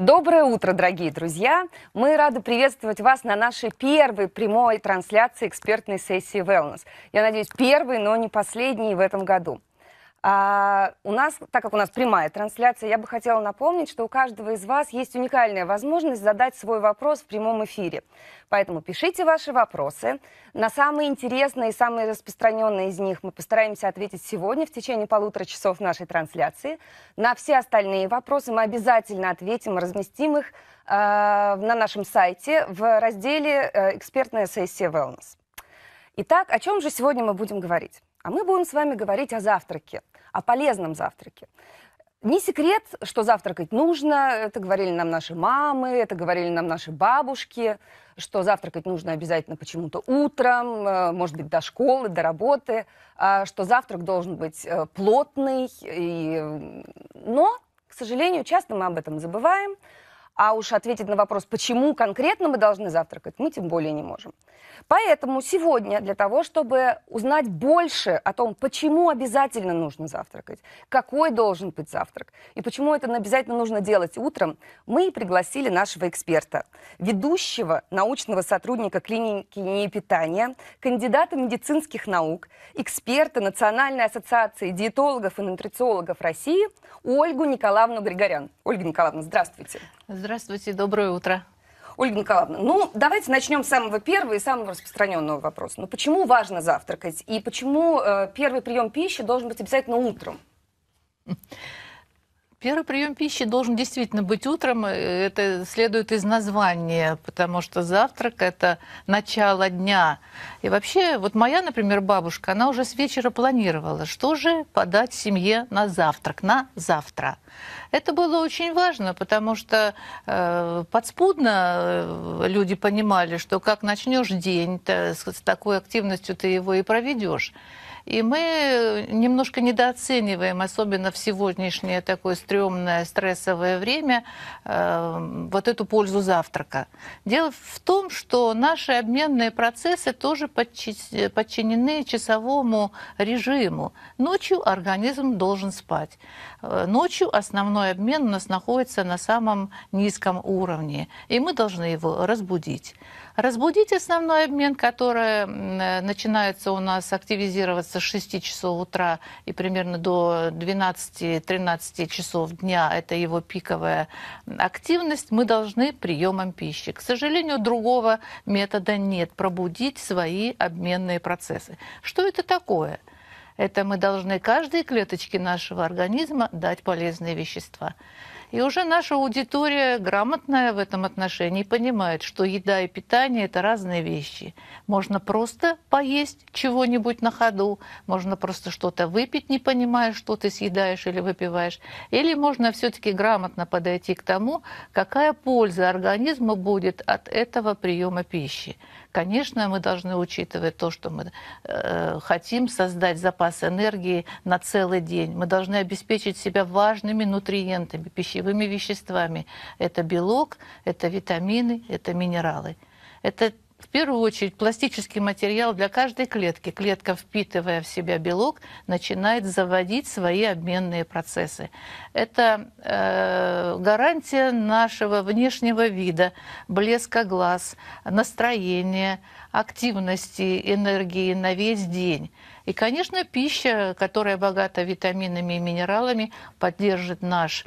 Доброе утро, дорогие друзья! Мы рады приветствовать вас на нашей первой прямой трансляции экспертной сессии Wellness. Я надеюсь, первой, но не последней в этом году. Так как у нас прямая трансляция, я бы хотела напомнить, что у каждого из вас есть уникальная возможность задать свой вопрос в прямом эфире. Поэтому пишите ваши вопросы. На самые интересные и самые распространенные из них мы постараемся ответить сегодня в течение 1,5 часов нашей трансляции. На все остальные вопросы мы обязательно ответим и разместим их на нашем сайте в разделе «Экспертная сессия Wellness». Итак, о чем же сегодня мы будем говорить? А мы будем с вами говорить о завтраке, о полезном завтраке. Не секрет, что завтракать нужно, это говорили нам наши мамы, это говорили нам наши бабушки, что завтракать нужно обязательно почему-то утром, может быть, до школы, до работы, что завтрак должен быть плотный. Но, к сожалению, часто мы об этом забываем, а уж ответить на вопрос, почему конкретно мы должны завтракать, мы тем более не можем. Поэтому сегодня для того, чтобы узнать больше о том, почему обязательно нужно завтракать, какой должен быть завтрак и почему это обязательно нужно делать утром, мы пригласили нашего эксперта, ведущего научного сотрудника клиники НИИ-питания, кандидата медицинских наук, эксперта Национальной ассоциации диетологов и нутрициологов России Ольгу Николаевну Григорян. Ольга Николаевна, здравствуйте. Здравствуйте, доброе утро. Ольга Николаевна, давайте начнем с самого первого и самого распространенного вопроса. Почему важно завтракать и почему первый прием пищи должен быть обязательно утром? Первый прием пищи должен действительно быть утром, это следует из названия, потому что завтрак – это начало дня. И вообще, вот моя, например, бабушка, она уже с вечера планировала, что же подать семье на завтрак, на завтра. Это было очень важно, потому что подспудно люди понимали, что как начнешь день, с такой активностью ты его и проведешь. И мы немножко недооцениваем, особенно в сегодняшнее такое стрёмное, стрессовое время, вот эту пользу завтрака. Дело в том, что наши обменные процессы тоже подчинены часовому режиму. Ночью организм должен спать. Ночью основной обмен у нас находится на самом низком уровне, и мы должны его разбудить. Разбудить основной обмен, который начинается у нас активизироваться с 6 часов утра и примерно до 12-13 часов дня, это его пиковая активность, мы должны приемом пищи. К сожалению, другого метода нет – пробудить свои обменные процессы. Что это такое? Это мы должны каждой клеточке нашего организма дать полезные вещества. И уже наша аудитория грамотная в этом отношении понимает, что еда и питание – это разные вещи. Можно просто поесть чего-нибудь на ходу, можно просто что-то выпить, не понимая, что ты съедаешь или выпиваешь. Или можно все-таки грамотно подойти к тому, какая польза организму будет от этого приема пищи. Конечно, мы должны учитывать то, что мы хотим создать запас энергии на целый день. Мы должны обеспечить себя важными нутриентами, пищевыми веществами. Это белок, это витамины, это минералы. Это в первую очередь пластический материал для каждой клетки. Клетка, впитывая в себя белок, начинает заводить свои обменные процессы. Это гарантия нашего внешнего вида, блеска глаз, настроения, активности, энергии на весь день. И, конечно, пища, которая богата витаминами и минералами, поддержит наши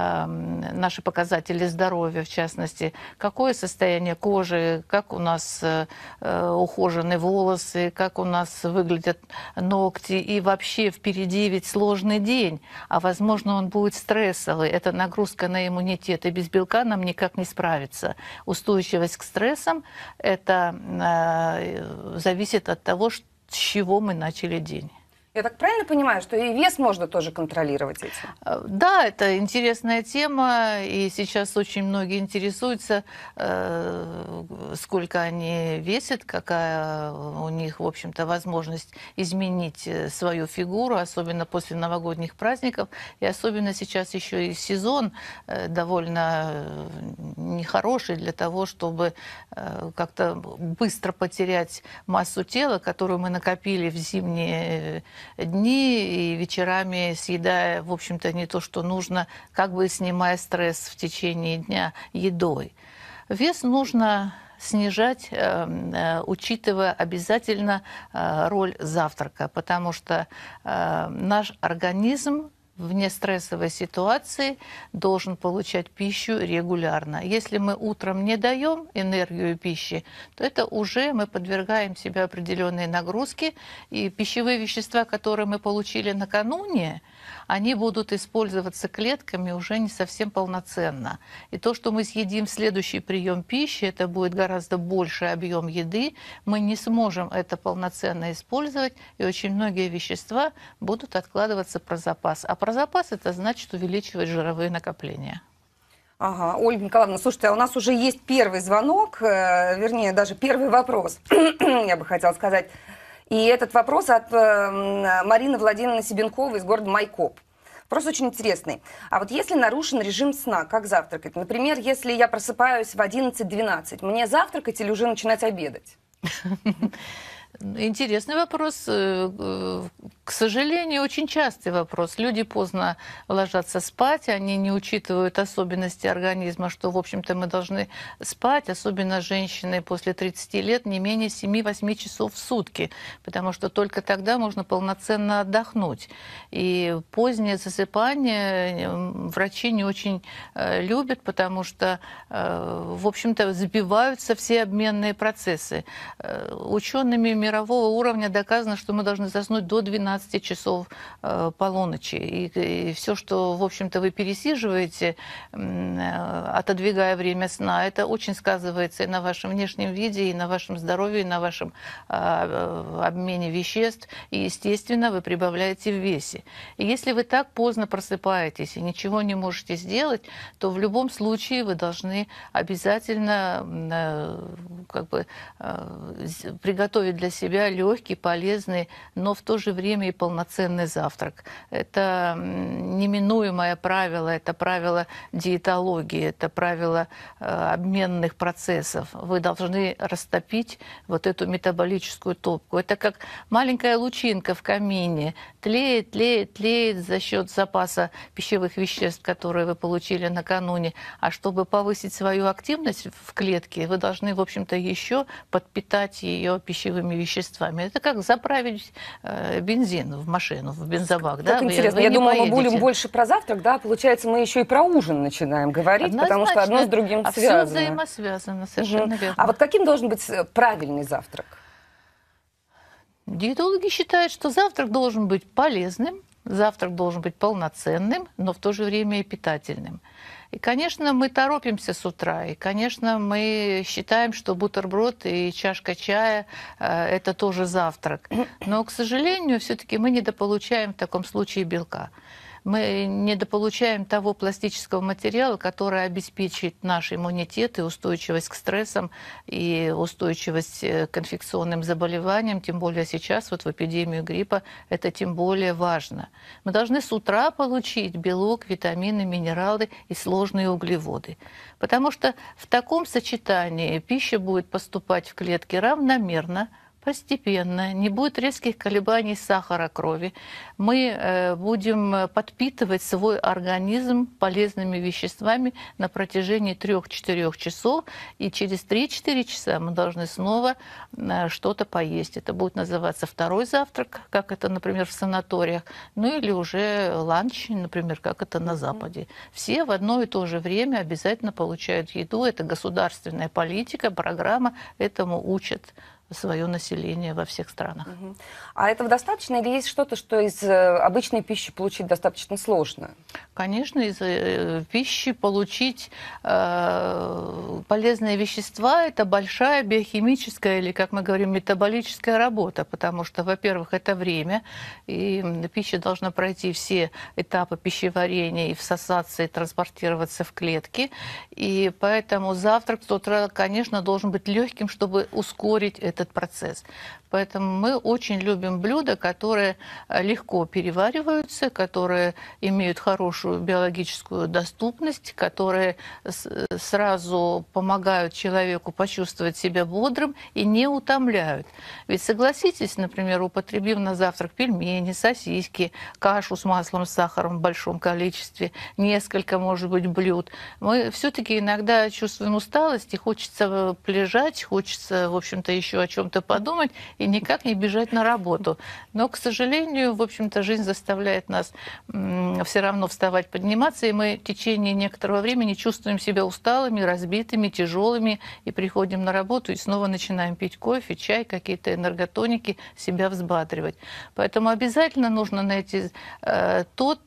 показатели здоровья, в частности, какое состояние кожи, как у нас ухожены волосы, как у нас выглядят ногти. И вообще впереди ведь сложный день, а, возможно, он будет стрессовый. Это нагрузка на иммунитет, и без белка нам никак не справиться. Устойчивость к стрессам – это зависит от того, с чего мы начали день. Я так правильно понимаю, что и вес можно тоже контролировать этим? Да, это интересная тема, и сейчас очень многие интересуются, сколько они весят, какая у них, в общем-то, возможность изменить свою фигуру, особенно после новогодних праздников, и особенно сейчас еще и сезон довольно нехороший для того, чтобы как-то быстро потерять массу тела, которую мы накопили в зимние дни и вечерами съедая, в общем-то, не то, что нужно, как бы снимая стресс в течение дня едой. Вес нужно снижать, учитывая обязательно роль завтрака, потому что наш организм в нестрессовой ситуации должен получать пищу регулярно. Если мы утром не даем энергию пищи, то это уже мы подвергаем себя определенной нагрузке, и пищевые вещества, которые мы получили накануне, они будут использоваться клетками уже не совсем полноценно. И то, что мы съедим в следующий прием пищи, это будет гораздо больший объем еды, мы не сможем это полноценно использовать, и очень многие вещества будут откладываться про запас. А про запас это значит увеличивать жировые накопления. Ага, Ольга Николаевна, слушайте, а у нас уже есть первый звонок, вернее, даже первый вопрос, я бы хотела сказать. И этот вопрос от Марины Владимировны Себенковой из города Майкоп. Вопрос очень интересный. А вот если нарушен режим сна, как завтракать? Например, если я просыпаюсь в 11-12, мне завтракать или уже начинать обедать? Интересный вопрос. К сожалению, очень частый вопрос. Люди поздно ложатся спать, они не учитывают особенности организма, что, в общем-то, мы должны спать, особенно женщины после 30 лет, не менее 7-8 часов в сутки, потому что только тогда можно полноценно отдохнуть. И позднее засыпание врачи не очень любят, потому что, в общем-то, сбиваются все обменные процессы. Учеными мирового уровня доказано, что мы должны заснуть до 12 часов полуночи. И все, что, в общем-то, вы пересиживаете, отодвигая время сна, это очень сказывается и на вашем внешнем виде, и на вашем здоровье, и на вашем обмене веществ. И, естественно, вы прибавляете в весе. И если вы так поздно просыпаетесь и ничего не можете сделать, то в любом случае вы должны обязательно приготовить для себя легкий, полезный, но в то же время и полноценный завтрак. Это неминуемое правило, это правило диетологии, это правило обменных процессов. Вы должны растопить вот эту метаболическую топку. Это как маленькая лучинка в камине. Тлеет, тлеет, тлеет за счет запаса пищевых веществ, которые вы получили накануне. А чтобы повысить свою активность в клетке, вы должны, в общем-то, еще подпитать ее пищевыми веществами. Это как заправить бензин в машину, в бензобак. Да? Интересно, я думала, мы будем больше про завтрак, да, получается, мы еще и про ужин начинаем говорить, потому что одно с другим связано. Все взаимосвязано, совершенно верно. А вот каким должен быть правильный завтрак? Диетологи считают, что завтрак должен быть полезным, завтрак должен быть полноценным, но в то же время и питательным. И, конечно, мы торопимся с утра, и, конечно, мы считаем, что бутерброд и чашка чая – это тоже завтрак. Но, к сожалению, все-таки мы недополучаем в таком случае белка. Мы недополучаем того пластического материала, который обеспечит наш иммунитет и устойчивость к стрессам, и устойчивость к инфекционным заболеваниям, тем более сейчас, вот в эпидемию гриппа, это тем более важно. Мы должны с утра получить белок, витамины, минералы и сложные углеводы. Потому что в таком сочетании пища будет поступать в клетки равномерно, постепенно, не будет резких колебаний сахара крови. Мы будем подпитывать свой организм полезными веществами на протяжении 3-4 часов, и через 3-4 часа мы должны снова что-то поесть. Это будет называться второй завтрак, как это, например, в санаториях, ну или уже ланч, например, как это на Западе. Все в одно и то же время обязательно получают еду. Это государственная политика, программа, этому учат свое население во всех странах. А этого достаточно или есть что-то, что из обычной пищи получить достаточно сложно? Конечно, из пищи получить полезные вещества – это большая биохимическая или, как мы говорим, метаболическая работа, потому что, во-первых, это время, и пища должна пройти все этапы пищеварения и всосаться, и транспортироваться в клетки, и поэтому завтрак с утра, конечно, должен быть легким, чтобы ускорить этот процесс. Поэтому мы очень любим блюда, которые легко перевариваются, которые имеют хорошую биологическую доступность, которые сразу помогают человеку почувствовать себя бодрым и не утомляют. Ведь согласитесь, например, употребив на завтрак пельмени, сосиски, кашу с маслом, с сахаром в большом количестве, несколько, может быть, блюд, мы все-таки иногда чувствуем усталость, и хочется полежать, хочется, в общем-то, еще о чем-то подумать, и никак не бежать на работу. Но, к сожалению, в общем-то, жизнь заставляет нас все равно вставать, подниматься, и мы в течение некоторого времени чувствуем себя усталыми, разбитыми, тяжелыми, и приходим на работу, и снова начинаем пить кофе, чай, какие-то энерготоники, себя взбадривать. Поэтому обязательно нужно найти тот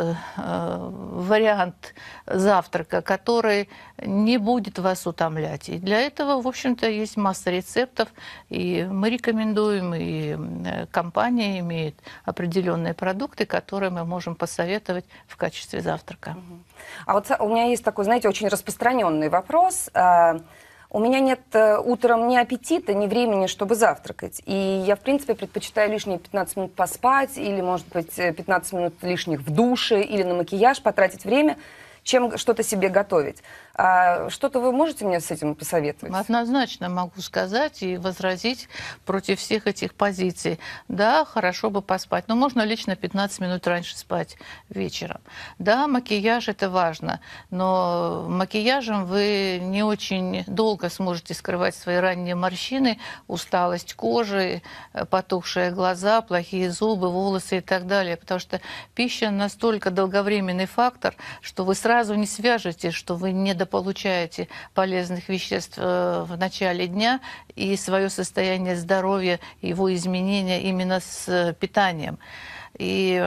вариант завтрака, который не будет вас утомлять. И для этого, в общем-то, есть масса рецептов, и мы рекомендуем, и компания имеет определенные продукты, которые мы можем посоветовать в качестве завтрака. А вот у меня есть такой, знаете, очень распространенный вопрос. У меня нет утром ни аппетита, ни времени, чтобы завтракать. И я, в принципе, предпочитаю лишние 15 минут поспать, или, может быть, 15 минут лишних в душе, или на макияж потратить время, чем что-то себе готовить. Что-то вы можете мне с этим посоветовать? Однозначно могу сказать и возразить против всех этих позиций. Да, хорошо бы поспать, но можно лично 15 минут раньше спать вечером. Да, макияж – это важно, но макияжем вы не очень долго сможете скрывать свои ранние морщины, усталость кожи, потухшие глаза, плохие зубы, волосы и так далее, потому что пища настолько долговременный фактор, что вы сразу не свяжете, что вы недополучаете полезных веществ в начале дня, и свое состояние здоровья, его изменения именно с питанием. И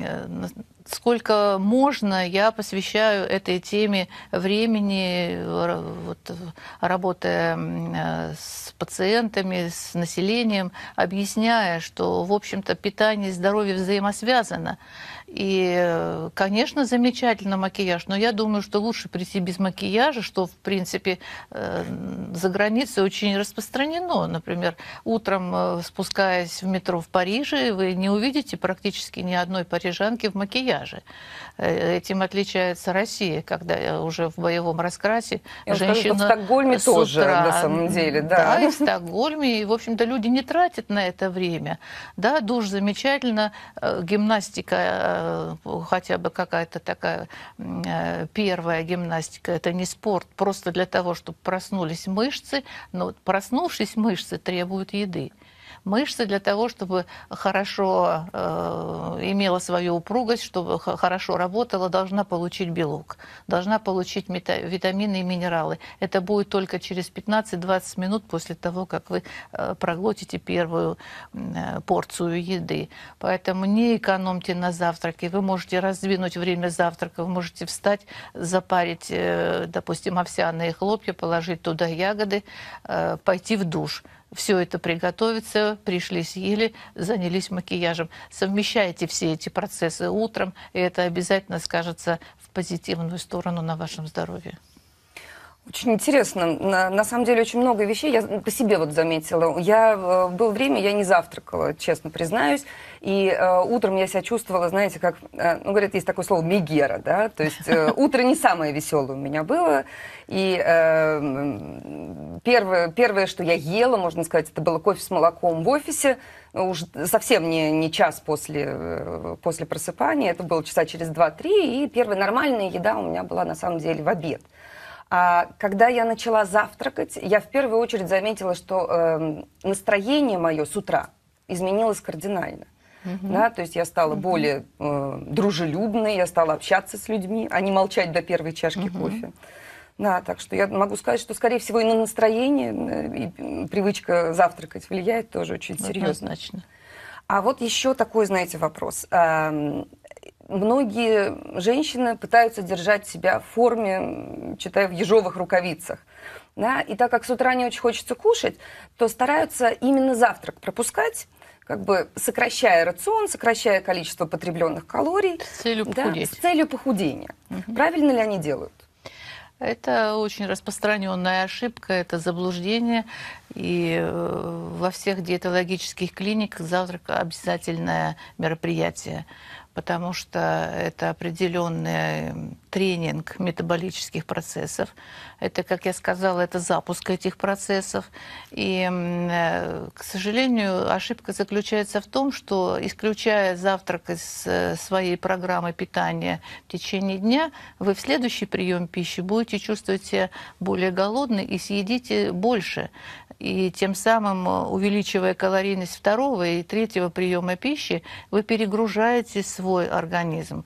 сколько можно, я посвящаю этой теме времени, вот, работая с пациентами, с населением, объясняя, что, в общем-то, питание и здоровье взаимосвязано. И, конечно, замечательно макияж, но я думаю, что лучше прийти без макияжа, что, в принципе, за границей очень распространено. Например, утром, спускаясь в метро в Париже, вы не увидите практически ни одной парижанки в макияже. Этим отличается Россия, когда уже в боевом раскрасе женщина в Стокгольме тоже, утра, на самом деле. Да, и в Стокгольме, и, в общем-то, люди не тратят на это время. Да, душ замечательно, гимнастика, хотя бы какая-то такая первая гимнастика, это не спорт, просто для того, чтобы проснулись мышцы, но проснувшись, мышцы требуют еды. Мышцы для того, чтобы хорошо имела свою упругость, чтобы хорошо работала, должна получить белок, должна получить витамины и минералы. Это будет только через 15-20 минут после того, как вы проглотите первую порцию еды. Поэтому не экономьте на завтраке. Вы можете раздвинуть время завтрака, вы можете встать, запарить, допустим, овсяные хлопья, положить туда ягоды, пойти в душ. Все это приготовиться, пришли, съели, занялись макияжем. Совмещайте все эти процессы утром, и это обязательно скажется в позитивную сторону на вашем здоровье. Очень интересно. На самом деле очень много вещей. Я по себе вот заметила. Было время, я не завтракала, честно признаюсь. И утром я себя чувствовала, знаете, как, ну, говорят, есть такое слово «мегера», да? То есть утро не самое веселое у меня было. И первое, что я ела, можно сказать, это было кофе с молоком в офисе. Уж совсем не час после просыпания. Это было часа через 2-3. И первая нормальная еда у меня была, на самом деле, в обед. А когда я начала завтракать, я в первую очередь заметила, что настроение мое с утра изменилось кардинально. Да, то есть я стала более дружелюбной, я стала общаться с людьми, а не молчать до первой чашки кофе. Да, так что я могу сказать, что, скорее всего, и на настроение, и привычка завтракать влияет тоже очень серьезно. Однозначно. А вот еще такой, знаете, вопрос. Многие женщины пытаются держать себя в форме, читаю, в ежовых рукавицах. Да? И так как с утра не очень хочется кушать, то стараются именно завтрак пропускать, как бы сокращая рацион, сокращая количество потребленных калорий. С целью похудеть. Да, с целью похудения. Правильно ли они делают? Это очень распространенная ошибка, это заблуждение. И во всех диетологических клиниках завтрак обязательное мероприятие, потому что это определенный тренинг метаболических процессов. Это, как я сказала, это запуск этих процессов. И, к сожалению, ошибка заключается в том, что, исключая завтрак из своей программы питания в течение дня, вы в следующий прием пищи будете чувствовать себя более голодной и съедите больше. И тем самым, увеличивая калорийность второго и третьего приема пищи, вы перегружаете свой организм.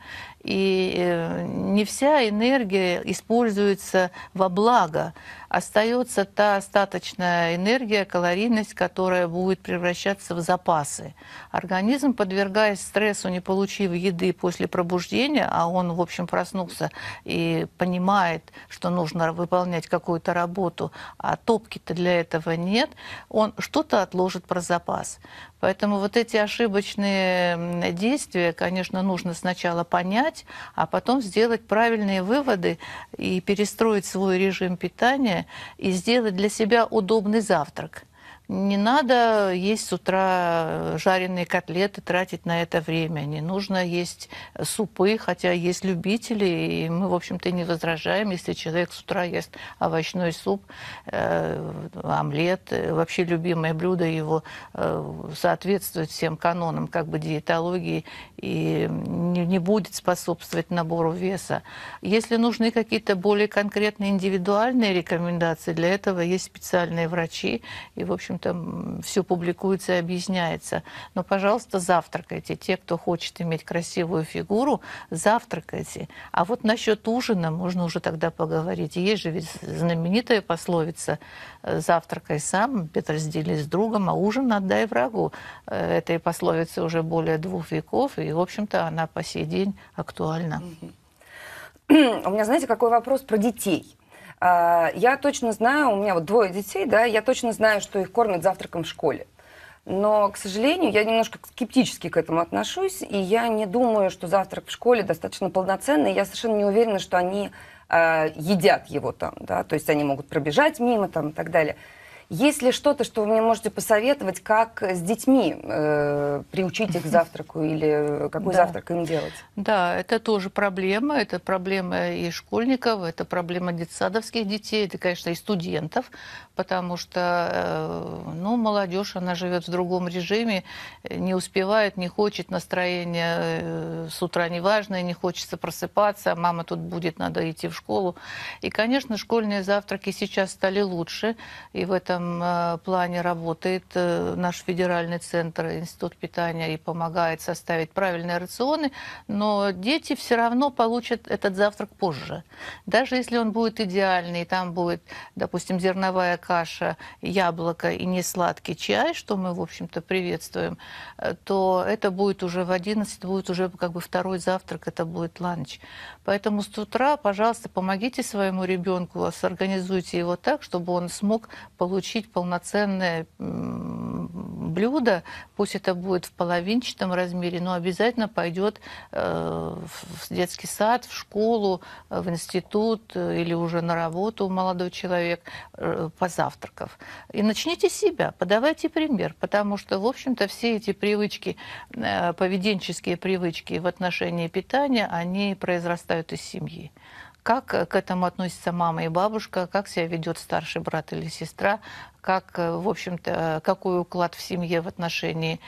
И не вся энергия используется во благо. Остается та остаточная энергия, калорийность, которая будет превращаться в запасы. Организм, подвергаясь стрессу, не получив еды после пробуждения, а он, в общем, проснулся и понимает, что нужно выполнять какую-то работу, а топки-то для этого нет, он что-то отложит про запас. Поэтому вот эти ошибочные действия, конечно, нужно сначала понять, а потом сделать правильные выводы и перестроить свой режим питания и сделать для себя удобный завтрак. Не надо есть с утра жареные котлеты, тратить на это время. Не нужно есть супы, хотя есть любители, и мы, в общем-то, не возражаем, если человек с утра ест овощной суп, омлет. Вообще любимое блюдо его соответствует всем канонам как бы диетологии и не будет способствовать набору веса. Если нужны какие-то более конкретные индивидуальные рекомендации, для этого есть специальные врачи, и, в общем, там все публикуется и объясняется. Но, пожалуйста, завтракайте. Те, кто хочет иметь красивую фигуру, завтракайте. А вот насчет ужина можно уже тогда поговорить. Есть же ведь знаменитая пословица «завтракай сам, обед раздели с другом, а ужин отдай врагу». Этой пословице уже более 2 веков, и, в общем-то, она по сей день актуальна. У меня, знаете, какой вопрос про детей? Я точно знаю, у меня вот 2 детей, да, я точно знаю, что их кормят завтраком в школе. Но, к сожалению, я немножко скептически к этому отношусь, и я не думаю, что завтрак в школе достаточно полноценный. Я совершенно не уверена, что они едят его там, да, то есть они могут пробежать мимо там и так далее. Есть ли что-то, что вы мне можете посоветовать, как с детьми приучить их к завтраку или какой завтрак им делать? Да, это тоже проблема. Это проблема и школьников, это проблема детсадовских детей, это, конечно, и студентов, потому что ну, молодежь, она живет в другом режиме, не успевает, не хочет, настроение с утра неважное, не хочется просыпаться, мама тут будет, надо идти в школу. И, конечно, школьные завтраки сейчас стали лучше, и в этом плане работает наш федеральный центр, Институт питания, и помогает составить правильные рационы, но дети все равно получат этот завтрак позже. Даже если он будет идеальный, там будет, допустим, зерновая каша, яблоко и несладкий чай, что мы, в общем-то, приветствуем, то это будет уже в 11, будет уже как бы второй завтрак, это будет ланч. Поэтому с утра, пожалуйста, помогите своему ребенку, сорганизуйте его так, чтобы он смог получить полноценное блюдо, пусть это будет в половинчатом размере, но обязательно пойдет в детский сад, в школу, в институт или уже на работу молодой человек, позавтракав. И начните с себя, подавайте пример, потому что, в общем-то, все эти привычки, поведенческие привычки в отношении питания, они произрастают из семьи. Как к этому относится мама и бабушка, как себя ведет старший брат или сестра, как, в общем-то, какой уклад в семье в отношении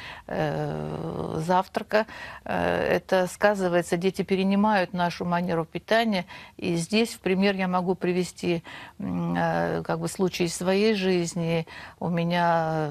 завтрака. Это сказывается, дети перенимают нашу манеру питания. И здесь в пример я могу привести как бы случай из своей жизни. У меня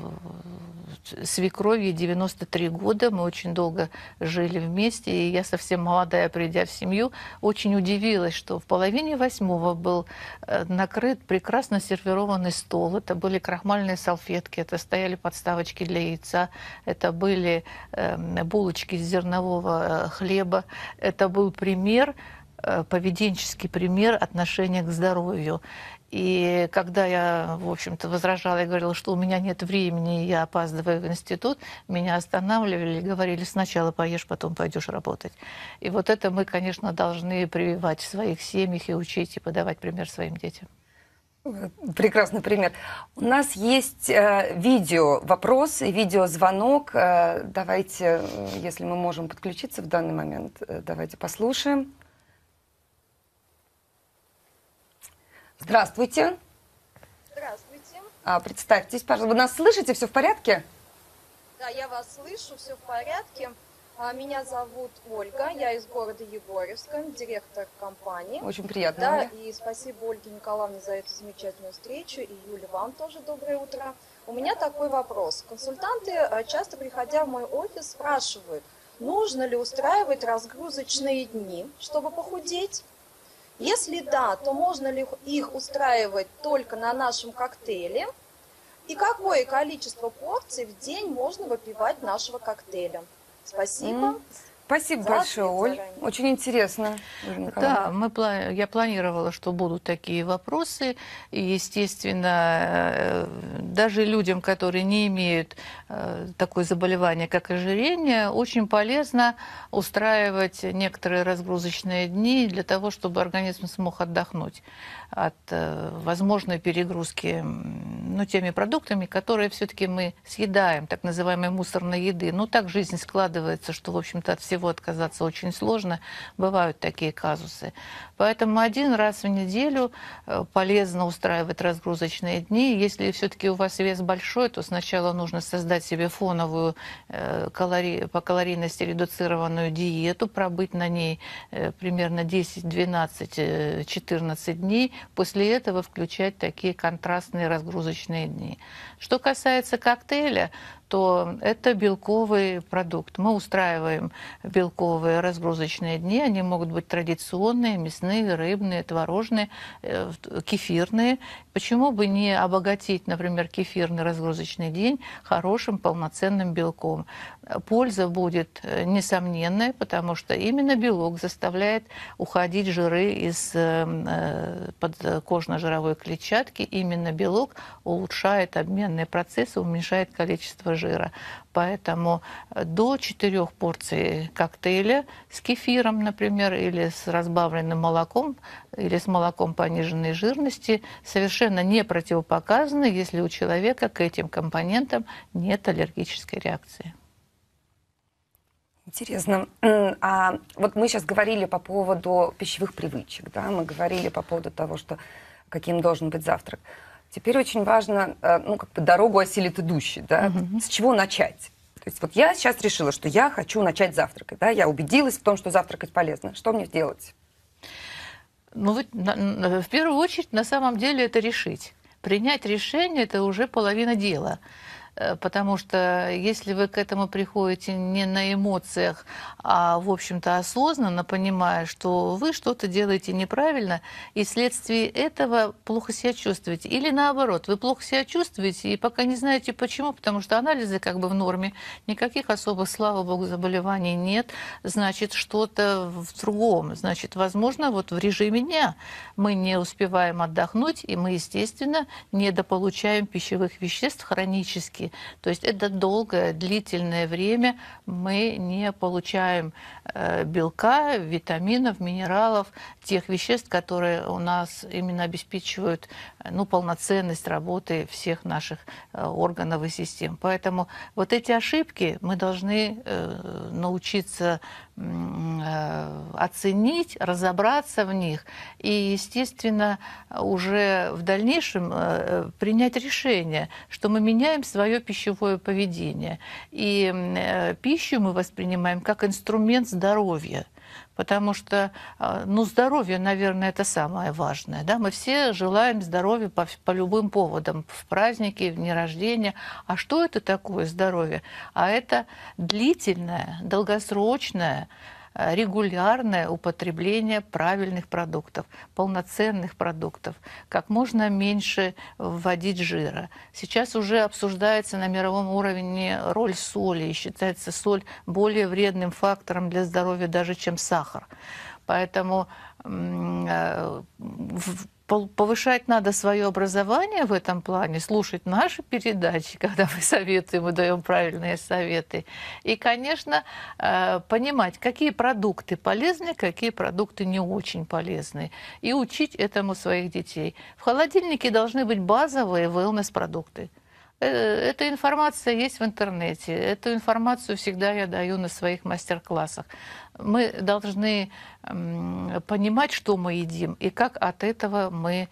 свекрови 93 года, мы очень долго жили вместе, и я совсем молодая, придя в семью, очень удивилась, что в 7:30 был накрыт прекрасно сервированный стол. Это были крахмальные салфетки, это стояли подставочки для яйца, это были булочки из зернового хлеба. Это был пример, поведенческий пример отношения к здоровью. И когда я, в общем-то, возражала и говорила, что у меня нет времени, и я опаздываю в институт, меня останавливали и говорили: сначала поешь, потом пойдешь работать. И вот это мы, конечно, должны прививать в своих семьях и учить, и подавать пример своим детям. Прекрасный пример. У нас есть видео вопрос и видеозвонок. Давайте, если мы можем подключиться в данный момент, давайте послушаем. Здравствуйте. Здравствуйте. Представьтесь, пожалуйста. Вы нас слышите? Все в порядке? Да, я вас слышу, все в порядке. Меня зовут Ольга, я из города Егорьевска, директор компании. Очень приятно. Да, Оля. и спасибо Ольге Николаевне за эту замечательную встречу, и Юле, вам тоже доброе утро. У меня такой вопрос. Консультанты, часто приходя в мой офис, спрашивают, нужно ли устраивать разгрузочные дни, чтобы похудеть? Если да, то можно ли их устраивать только на нашем коктейле? И какое количество порций в день можно выпивать нашего коктейля? Спасибо. Спасибо за большое, ответ Оль. заранее. Очень интересно. Юлия Николаевна. Да, я планировала, что будут такие вопросы. И, естественно, даже людям, которые не имеют такое заболевание, как ожирение, очень полезно устраивать некоторые разгрузочные дни для того, чтобы организм смог отдохнуть от возможной перегрузки теми продуктами, которые все-таки мы съедаем, так называемой мусорной еды. Ну, так жизнь складывается, что, в общем-то, от всего отказаться очень сложно. Бывают такие казусы. Поэтому один раз в неделю полезно устраивать разгрузочные дни. Если все-таки у вас вес большой, то сначала нужно создать себе фоновую по калорийности редуцированную диету, пробыть на ней примерно 10, 12, 14 дней. После этого включать такие контрастные разгрузочные дни. Что касается коктейля, то это белковый продукт. Мы устраиваем белковые разгрузочные дни. Они могут быть традиционные, мясные, рыбные, творожные, кефирные. Почему бы не обогатить, например, кефирный разгрузочный день хорошим полноценным белком? Польза будет несомненная, потому что именно белок заставляет уходить жиры из подкожно-жировой клетчатки. Именно белок улучшает обменные процессы, уменьшает количество жира. Поэтому до 4 порций коктейля с кефиром, например, или с разбавленным молоком, или с молоком пониженной жирности совершенно не противопоказаны, если у человека к этим компонентам нет аллергической реакции. Интересно. Вот мы сейчас говорили по поводу пищевых привычек, да, мы говорили по поводу того, что каким должен быть завтрак. Теперь очень важно, дорогу осилит идущий, да, с чего начать. То есть вот я сейчас решила, что я хочу начать завтракать, да, я убедилась в том, что завтракать полезно. Что мне делать? В первую очередь, на самом деле, это решить. Принять решение – это уже половина дела. Потому что если вы к этому приходите не на эмоциях, а, в общем-то, осознанно, понимая, что вы что-то делаете неправильно, и вследствие этого плохо себя чувствуете. Или наоборот, вы плохо себя чувствуете, и пока не знаете почему, потому что анализы как бы в норме, никаких особых, слава богу, заболеваний нет, значит, что-то в другом. Значит, возможно, вот в режиме дня мы не успеваем отдохнуть, и мы, естественно, недополучаем пищевых веществ хронически. То есть это долгое, длительное время мы не получаем белка, витаминов, минералов, тех веществ, которые у нас именно обеспечивают полноценность работы всех наших органов и систем. Поэтому вот эти ошибки мы должны научиться оценить, разобраться в них и, естественно, уже в дальнейшем принять решение, что мы меняем свое пищевое поведение. И пищу мы воспринимаем как инструмент здоровья. Потому что, здоровье, наверное, это самое важное. Да? Мы все желаем здоровья по любым поводам, в праздники, в дни рождения. А что это такое здоровье? А это длительное, долгосрочное, регулярное употребление правильных продуктов, полноценных продуктов, как можно меньше вводить жира. Сейчас уже обсуждается на мировом уровне роль соли, и считается соль более вредным фактором для здоровья даже, чем сахар. Поэтому повышать надо свое образование в этом плане, слушать наши передачи, когда мы советуем, мы даем правильные советы. И, конечно, понимать, какие продукты полезны, какие продукты не очень полезны. И учить этому своих детей. В холодильнике должны быть базовые wellness-продукты. Эта информация есть в интернете. Эту информацию всегда я даю на своих мастер-классах. Мы должны понимать, что мы едим, и как от этого мы,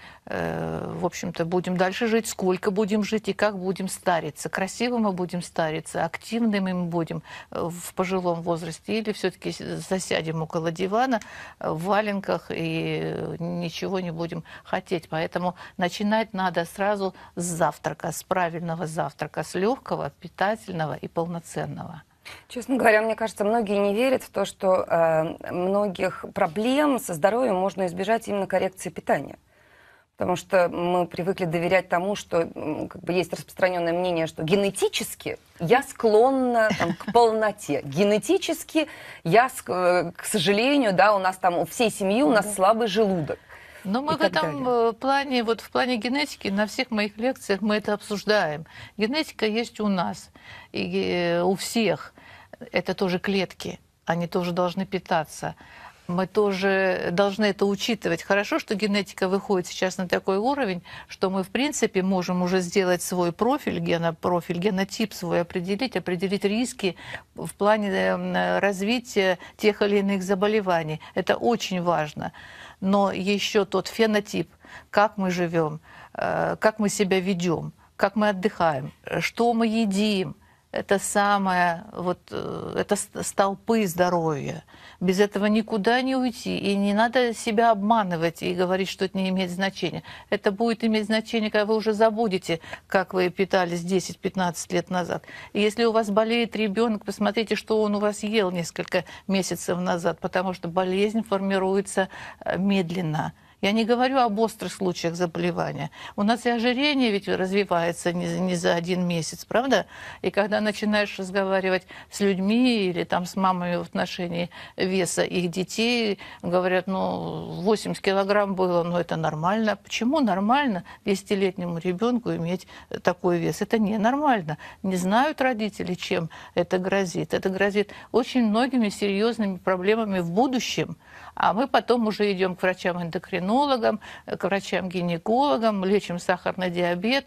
в общем-то, будем дальше жить, сколько будем жить и как будем стариться. Красиво мы будем стариться, активными мы будем в пожилом возрасте, или все-таки засядем около дивана в валенках и ничего не будем хотеть. Поэтому начинать надо сразу с завтрака, с правильного завтрака, с легкого, питательного и полноценного. Честно говоря, мне кажется, многие не верят в то, что многих проблем со здоровьем можно избежать именно коррекцией питания. Потому что мы привыкли доверять тому, что как бы есть распространенное мнение, что генетически я склонна там, к полноте. Генетически я, к сожалению, да, у нас там у всей семьи у нас слабый желудок. Но мы в этом плане, вот в плане генетики, на всех моих лекциях мы это обсуждаем. Генетика есть у нас, и у всех. Это тоже клетки, они тоже должны питаться. Мы тоже должны это учитывать. Хорошо, что генетика выходит сейчас на такой уровень, что мы, в принципе, можем уже сделать свой профиль, генотип свой, определить риски в плане развития тех или иных заболеваний. Это очень важно. Но еще тот фенотип, как мы живем, как мы себя ведем, как мы отдыхаем, что мы едим, это самое, вот, это столпы здоровья. Без этого никуда не уйти. И не надо себя обманывать и говорить, что это не имеет значения. Это будет иметь значение, когда вы уже забудете, как вы питались 10-15 лет назад. И если у вас болеет ребенок, посмотрите, что он у вас ел несколько месяцев назад, потому что болезнь формируется медленно. Я не говорю об острых случаях заболевания. У нас и ожирение ведь развивается не за один месяц, правда? И когда начинаешь разговаривать с людьми или там с мамами в отношении веса их детей, говорят, ну, 80 килограмм было, но это нормально. Почему нормально 10-летнему ребенку иметь такой вес? Это ненормально. Не знают родители, чем это грозит. Это грозит очень многими серьезными проблемами в будущем. А мы потом уже идем к врачам-эндокринологам, к врачам-гинекологам, лечим сахарный диабет,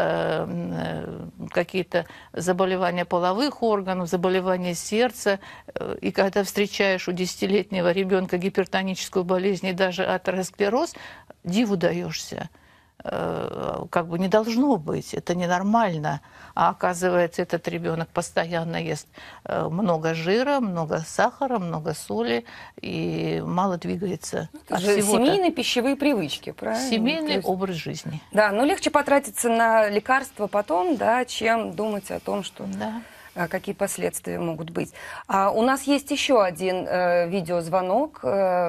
какие-то заболевания половых органов, заболевания сердца. И когда встречаешь у 10-летнего ребенка гипертоническую болезнь и даже атеросклероз, диву даешься. Как бы не должно быть, это ненормально. А оказывается, этот ребенок постоянно ест много жира, много сахара, много соли и мало двигается. Это же семейные пищевые привычки, правильно? Семейный образ жизни. Да, но легче потратиться на лекарства потом, да, чем думать о том, что... Да. Какие последствия могут быть. У нас есть еще один видеозвонок.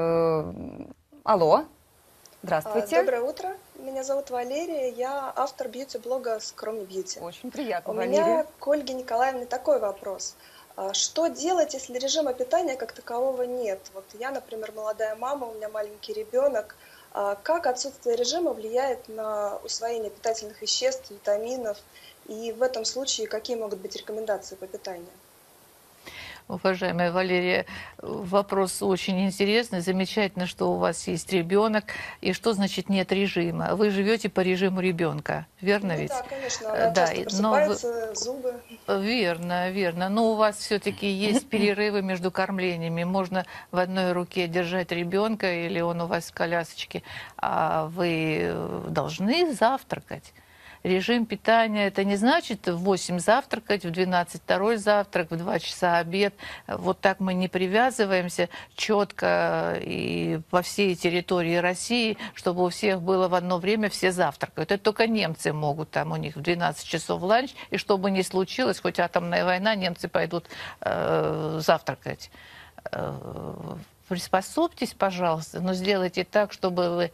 Алло, здравствуйте. Доброе утро. Меня зовут Валерия, я автор бьюти-блога «Скромный бьюти». Очень приятно, Валерия. У меня к Ольге Николаевне такой вопрос. Что делать, если режима питания как такового нет? Вот я, например, молодая мама, у меня маленький ребенок. Как отсутствие режима влияет на усвоение питательных веществ, витаминов? И в этом случае какие могут быть рекомендации по питанию? Уважаемая Валерия, вопрос очень интересный. Замечательно, что у вас есть ребенок. И что значит нет режима? Вы живете по режиму ребенка, верно ведь? Да, конечно. Она часто просыпается, зубы. Верно, верно. Но у вас все-таки есть перерывы между кормлениями. Можно в одной руке держать ребенка, или он у вас в колясочке, а вы должны завтракать. Режим питания – это не значит в 8 завтракать, в 12 второй завтрак, в 2 часа обед. Вот так мы не привязываемся четко и по всей территории России, чтобы у всех было в одно время, все завтракают. Это только немцы могут, там у них в 12 часов ланч, и что бы ни случилось, хоть атомная война, немцы пойдут завтракать. приспособьтесь, пожалуйста, но сделайте так, чтобы вы,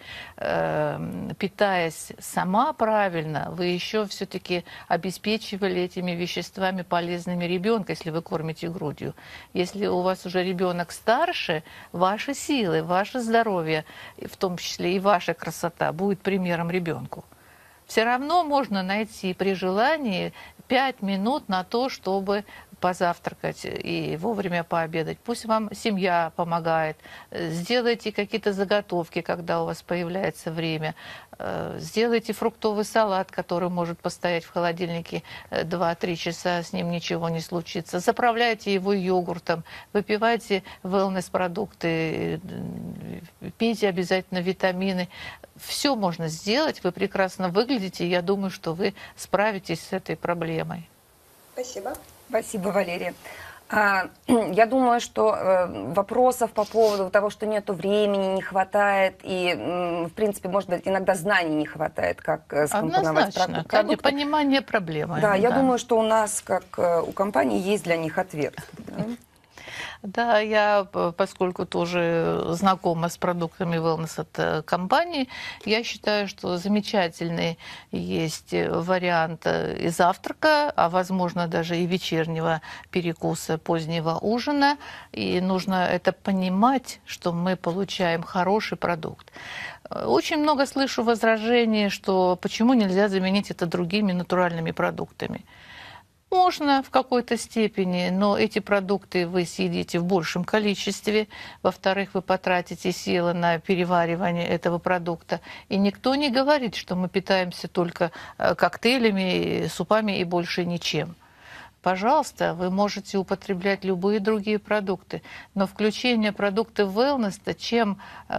питаясь сама правильно, вы еще все-таки обеспечивали этими веществами полезными ребенка, если вы кормите грудью. Если у вас уже ребенок старше, ваши силы, ваше здоровье, в том числе и ваша красота, будет примером ребенку. Все равно можно найти при желании 5 минут на то, чтобы позавтракать и вовремя пообедать. Пусть вам семья помогает. Сделайте какие-то заготовки, когда у вас появляется время. Сделайте фруктовый салат, который может постоять в холодильнике 2-3 часа, с ним ничего не случится. Заправляйте его йогуртом, выпивайте wellness-продукты, пейте обязательно витамины. Все можно сделать, вы прекрасно выглядите, и я думаю, что вы справитесь с этой проблемой. Спасибо. Спасибо, Валерия. Я думаю, что вопросов по поводу того, что нету времени, не хватает, и, в принципе, может быть, иногда знаний не хватает, как скомпоновать продукты. Понимание проблемы. Да, я думаю, что у нас, как у компании, есть для них ответ. Да, я, поскольку тоже знакома с продуктами wellness от компании, я считаю, что замечательный есть вариант и завтрака, а возможно даже и вечернего перекуса, позднего ужина. И нужно это понимать, что мы получаем хороший продукт. Очень много слышу возражений, что почему нельзя заменить это другими натуральными продуктами. Можно в какой-то степени, но эти продукты вы съедите в большем количестве. Во-вторых, вы потратите силы на переваривание этого продукта. И никто не говорит, что мы питаемся только коктейлями, супами и больше ничем. Пожалуйста, вы можете употреблять любые другие продукты, но включение продуктов wellness, чем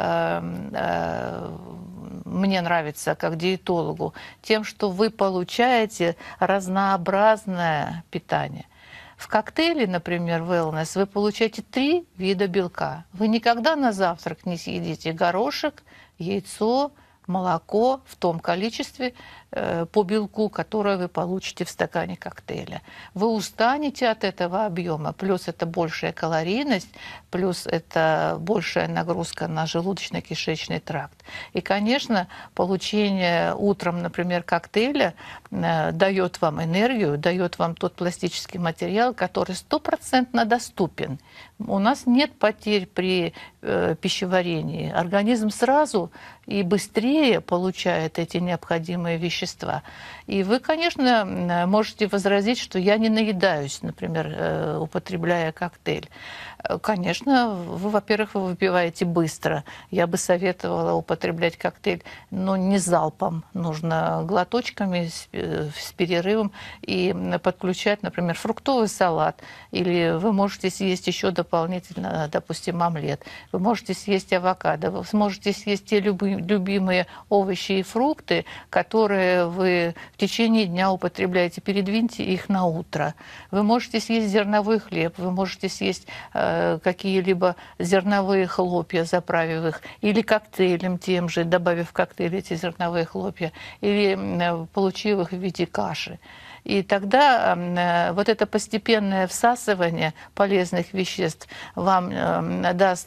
мне нравится как диетологу, тем, что вы получаете разнообразное питание. В коктейле, например, wellness, вы получаете 3 вида белка. Вы никогда на завтрак не съедите горошек, яйцо, молоко в том количестве по белку, которое вы получите в стакане коктейля. Вы устанете от этого объема, плюс это большая калорийность, плюс это большая нагрузка на желудочно-кишечный тракт. И, конечно, получение утром, например, коктейля дает вам энергию, дает вам тот пластический материал, который 100% доступен. У нас нет потерь при пищеварении. Организм сразу и быстрее получает эти необходимые вещества. И вы, конечно, можете возразить, что я не наедаюсь, например, употребляя коктейль. Конечно, вы, во-первых, вы выпиваете быстро. Я бы советовала употреблять коктейль, но не залпом. Нужно глоточками с перерывом и подключать, например, фруктовый салат. Или вы можете съесть еще дополнительно, допустим, омлет. Вы можете съесть авокадо. Вы сможете съесть те любимые овощи и фрукты, которые вы в течение дня употребляете. Передвиньте их на утро. Вы можете съесть зерновой хлеб. Вы можете съесть какие-либо зерновые хлопья, заправив их, или коктейлем тем же, добавив в коктейль эти зерновые хлопья, или получив их в виде каши. И тогда вот это постепенное всасывание полезных веществ вам даст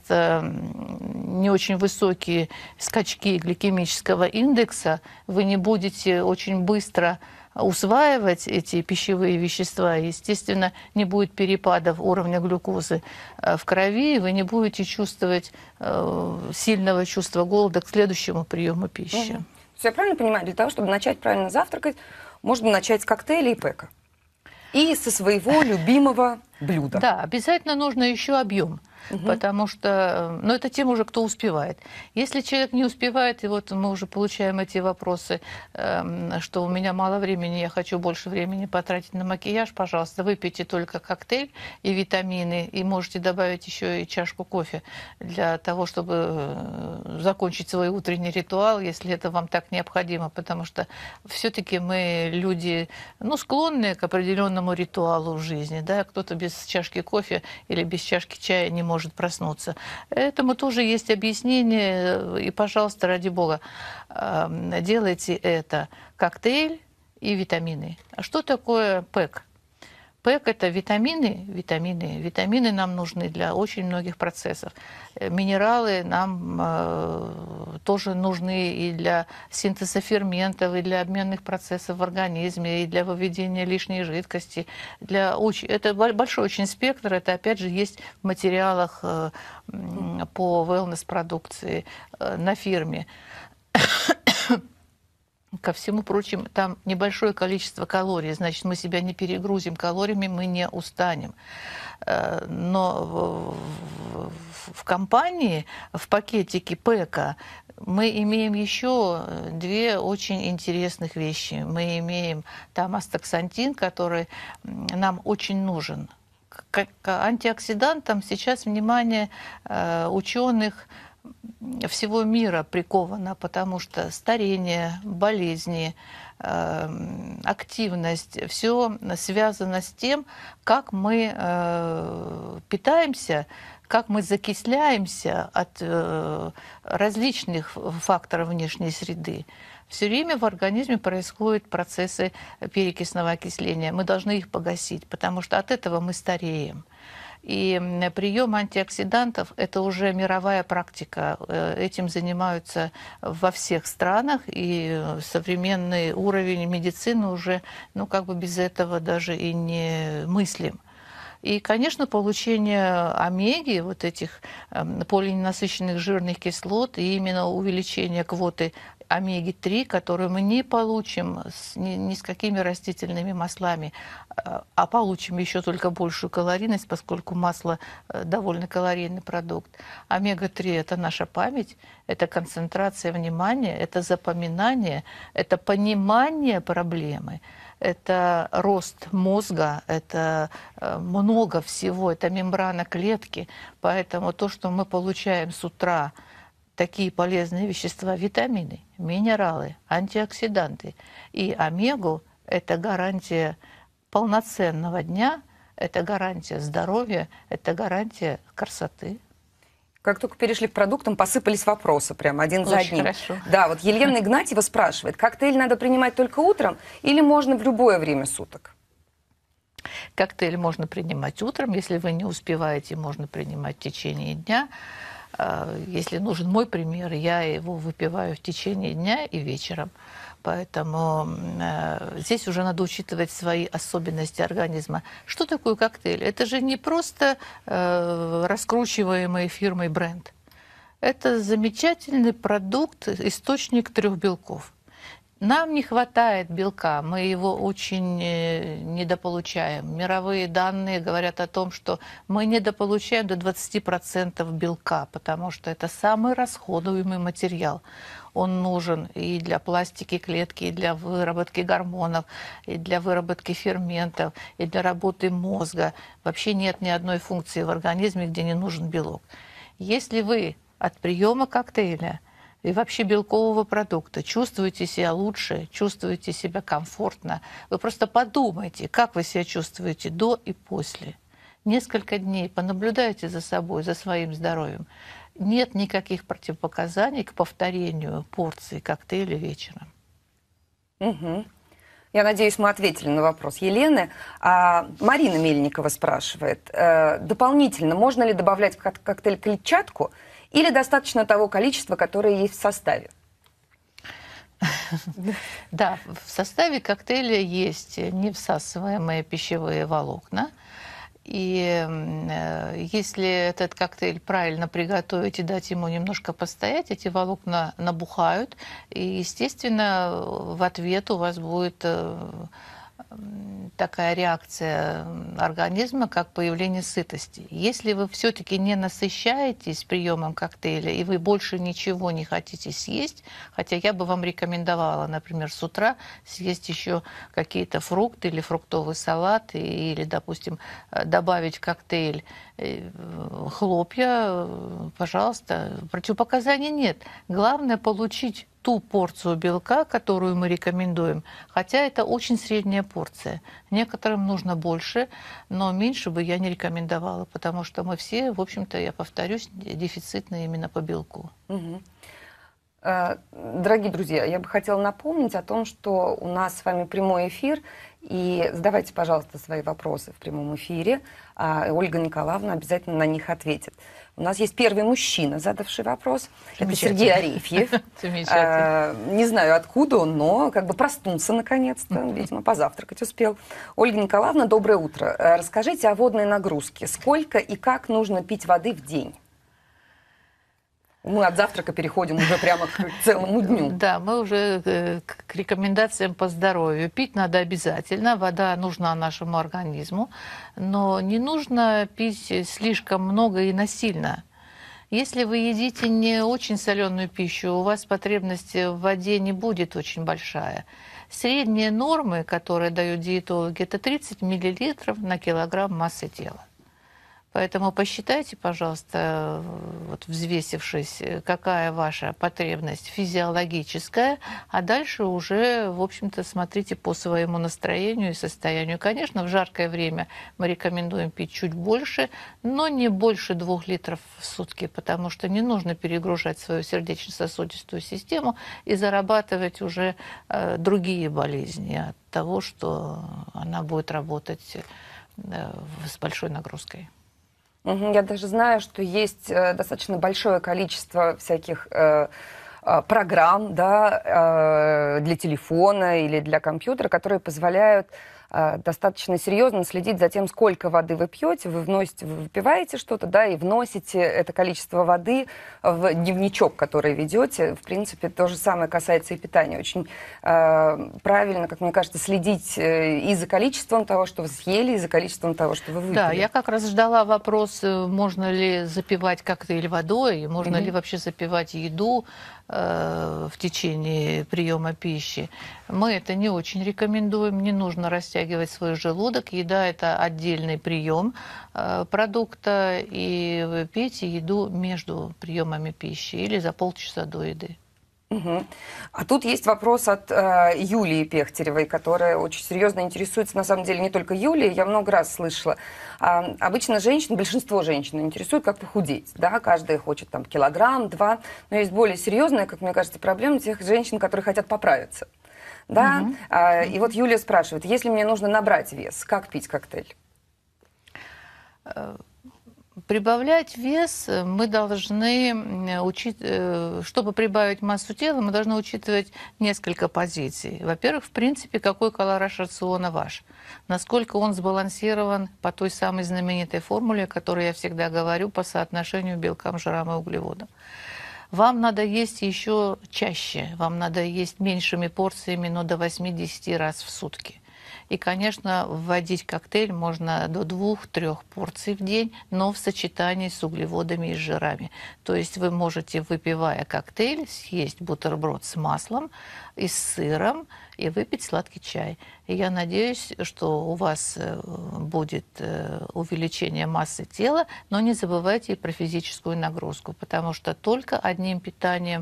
не очень высокие скачки гликемического индекса, вы не будете очень быстро усваивать эти пищевые вещества, естественно, не будет перепадов уровня глюкозы в крови, и вы не будете чувствовать сильного чувства голода к следующему приему пищи. Угу. Я правильно понимаю, для того, чтобы начать правильно завтракать, можно начать с коктейля и пэка? И со своего любимого блюда? Да, обязательно нужно еще объем. Потому что, ну, это тем уже, кто успевает. Если человек не успевает, и вот мы уже получаем эти вопросы, что у меня мало времени, я хочу больше времени потратить на макияж, пожалуйста, выпейте только коктейль и витамины, и можете добавить еще и чашку кофе для того, чтобы закончить свой утренний ритуал, если это вам так необходимо, потому что все-таки мы люди, ну, склонные к определенному ритуалу в жизни, да, кто-то без чашки кофе или без чашки чая не может проснуться. Этому тоже есть объяснение, и, пожалуйста, ради бога, делайте это. Коктейль и витамины. А что такое ПЭК? ПЭК – это витамины нам нужны для очень многих процессов. Минералы нам тоже нужны и для синтеза ферментов, и для обменных процессов в организме, и для выведения лишней жидкости. Это большой очень спектр, это опять же есть в материалах по wellness-продукции на фирме. Ко всему прочему, там небольшое количество калорий, значит, мы себя не перегрузим калориями, мы не устанем. Но в компании, в пакетике ПЭКа, мы имеем еще две очень интересных вещи. Мы имеем там астаксантин, который нам очень нужен. К антиоксидантам сейчас внимание ученых всего мира приковано, потому что старение, болезни, активность, все связано с тем, как мы питаемся, как мы закисляемся от различных факторов внешней среды. Все время в организме происходят процессы перекисного окисления. Мы должны их погасить, потому что от этого мы стареем. И прием антиоксидантов – это уже мировая практика. Этим занимаются во всех странах, и современный уровень медицины уже, без этого даже и не мыслим. И, конечно, получение омеги, вот этих полиненасыщенных жирных кислот, и именно увеличение квоты омеги-3, которую мы не получим ни с какими растительными маслами, а получим еще только большую калорийность, поскольку масло довольно калорийный продукт. Омега-3 – это наша память, это концентрация внимания, это запоминание, это понимание проблемы, это рост мозга, это много всего, это мембрана клетки. Поэтому то, что мы получаем с утра, такие полезные вещества, витамины, минералы, антиоксиданты и омегу – это гарантия полноценного дня, это гарантия здоровья, это гарантия красоты. Как только перешли к продуктам, посыпались вопросы прям один за Очень одним. хорошо. Да, вот Елена Игнатьева спрашивает, коктейль надо принимать только утром или можно в любое время суток? Коктейль можно принимать утром, если вы не успеваете, можно принимать в течение дня. Если нужен мой пример, я его выпиваю в течение дня и вечером. Поэтому здесь уже надо учитывать свои особенности организма. Что такое коктейль? Это же не просто раскручиваемый фирмой бренд. Это замечательный продукт, источник 3 белков. Нам не хватает белка, мы его очень недополучаем. Мировые данные говорят о том, что мы недополучаем до 20% белка, потому что это самый расходуемый материал. Он нужен и для пластики клетки, и для выработки гормонов, и для выработки ферментов, и для работы мозга. Вообще нет ни одной функции в организме, где не нужен белок. Если вы от приема коктейля и вообще белкового продукта чувствуете себя лучше, чувствуете себя комфортно, вы просто подумайте, как вы себя чувствуете до и после. Несколько дней понаблюдайте за собой, за своим здоровьем. Нет никаких противопоказаний к повторению порции коктейля вечером. Угу. Я надеюсь, мы ответили на вопрос Елены. Марина Мельникова спрашивает, дополнительно можно ли добавлять в коктейль клетчатку или достаточно того количества, которое есть в составе? Да, в составе коктейля есть невсасываемые пищевые волокна. И если этот коктейль правильно приготовить и дать ему немножко постоять, эти волокна набухают. И, естественно, в ответ у вас будет такая реакция организма, как появление сытости. Если вы все-таки не насыщаетесь приемом коктейля, и вы больше ничего не хотите съесть, хотя я бы вам рекомендовала, например, с утра съесть еще какие-то фрукты или фруктовый салат, или, допустим, добавить в коктейль хлопья, пожалуйста, противопоказаний нет. Главное получить ту порцию белка, которую мы рекомендуем, хотя это очень средняя порция. Некоторым нужно больше, но меньше бы я не рекомендовала, потому что мы все, в общем-то, я повторюсь, дефицитные именно по белку. Угу. Дорогие друзья, я бы хотела напомнить о том, что у нас с вами прямой эфир, И задавайте, пожалуйста, свои вопросы в прямом эфире. Ольга Николаевна обязательно на них ответит. У нас есть первый мужчина, задавший вопрос. Это Сергей Арефьев. Не знаю, откуда он, но как бы проснулся наконец-то. Видимо, позавтракать успел. Ольга Николаевна, доброе утро. Расскажите о водной нагрузке. Сколько и как нужно пить воды в день? Мы от завтрака переходим уже прямо к целому дню. Да, мы уже к рекомендациям по здоровью. Пить надо обязательно, вода нужна нашему организму, но не нужно пить слишком много и насильно. Если вы едите не очень соленую пищу, у вас потребность в воде не будет очень большая. Средние нормы, которые дают диетологи, это 30 мл на килограмм массы тела. Поэтому посчитайте, пожалуйста, вот взвесившись, какая ваша потребность физиологическая, а дальше уже, в общем-то, смотрите по своему настроению и состоянию. Конечно, в жаркое время мы рекомендуем пить чуть больше, но не больше 2 литров в сутки, потому что не нужно перегружать свою сердечно-сосудистую систему и зарабатывать уже другие болезни от того, что она будет работать с большой нагрузкой. Я даже знаю, что есть достаточно большое количество всяких программ, да, для телефона или для компьютера, которые позволяют достаточно серьезно следить за тем, сколько воды вы пьете, вы выпиваете что-то, да, и вносите это количество воды в дневничок, который ведете. В принципе, то же самое касается и питания. Очень правильно, как мне кажется, следить и за количеством того, что вы съели, и за количеством того, что вы выпили. Да, я как раз ждала вопрос, можно ли запивать коктейль водой, можно ли вообще запивать еду в течение приема пищи. Мы это не очень рекомендуем, не нужно растягивать свой желудок. Еда – это отдельный прием продукта, и пейте еду между приемами пищи или за полчаса до еды. А тут есть вопрос от Юлии Пехтеревой, которая очень серьезно интересуется, на самом деле, не только Юлия, я много раз слышала. Обычно большинство женщин интересует, как похудеть, да, каждая хочет там килограмм, 2, но есть более серьезная, как мне кажется, проблема тех женщин, которые хотят поправиться, да. И вот Юлия спрашивает, если мне нужно набрать вес, как пить коктейль? Прибавлять вес мы должны, чтобы прибавить массу тела, мы должны учитывать несколько позиций. Во-первых, в принципе, какой колораж рациона ваш, насколько он сбалансирован по той самой знаменитой формуле, о которой я всегда говорю, по соотношению белкам, жирам и углеводам. Вам надо есть еще чаще, вам надо есть меньшими порциями, но до 8-10 раз в сутки. И, конечно, вводить коктейль можно до 2-3 порций в день, но в сочетании с углеводами и с жирами. То есть вы можете, выпивая коктейль, съесть бутерброд с маслом и с сыром и выпить сладкий чай. И я надеюсь, что у вас будет увеличение массы тела, но не забывайте и про физическую нагрузку, потому что только одним питанием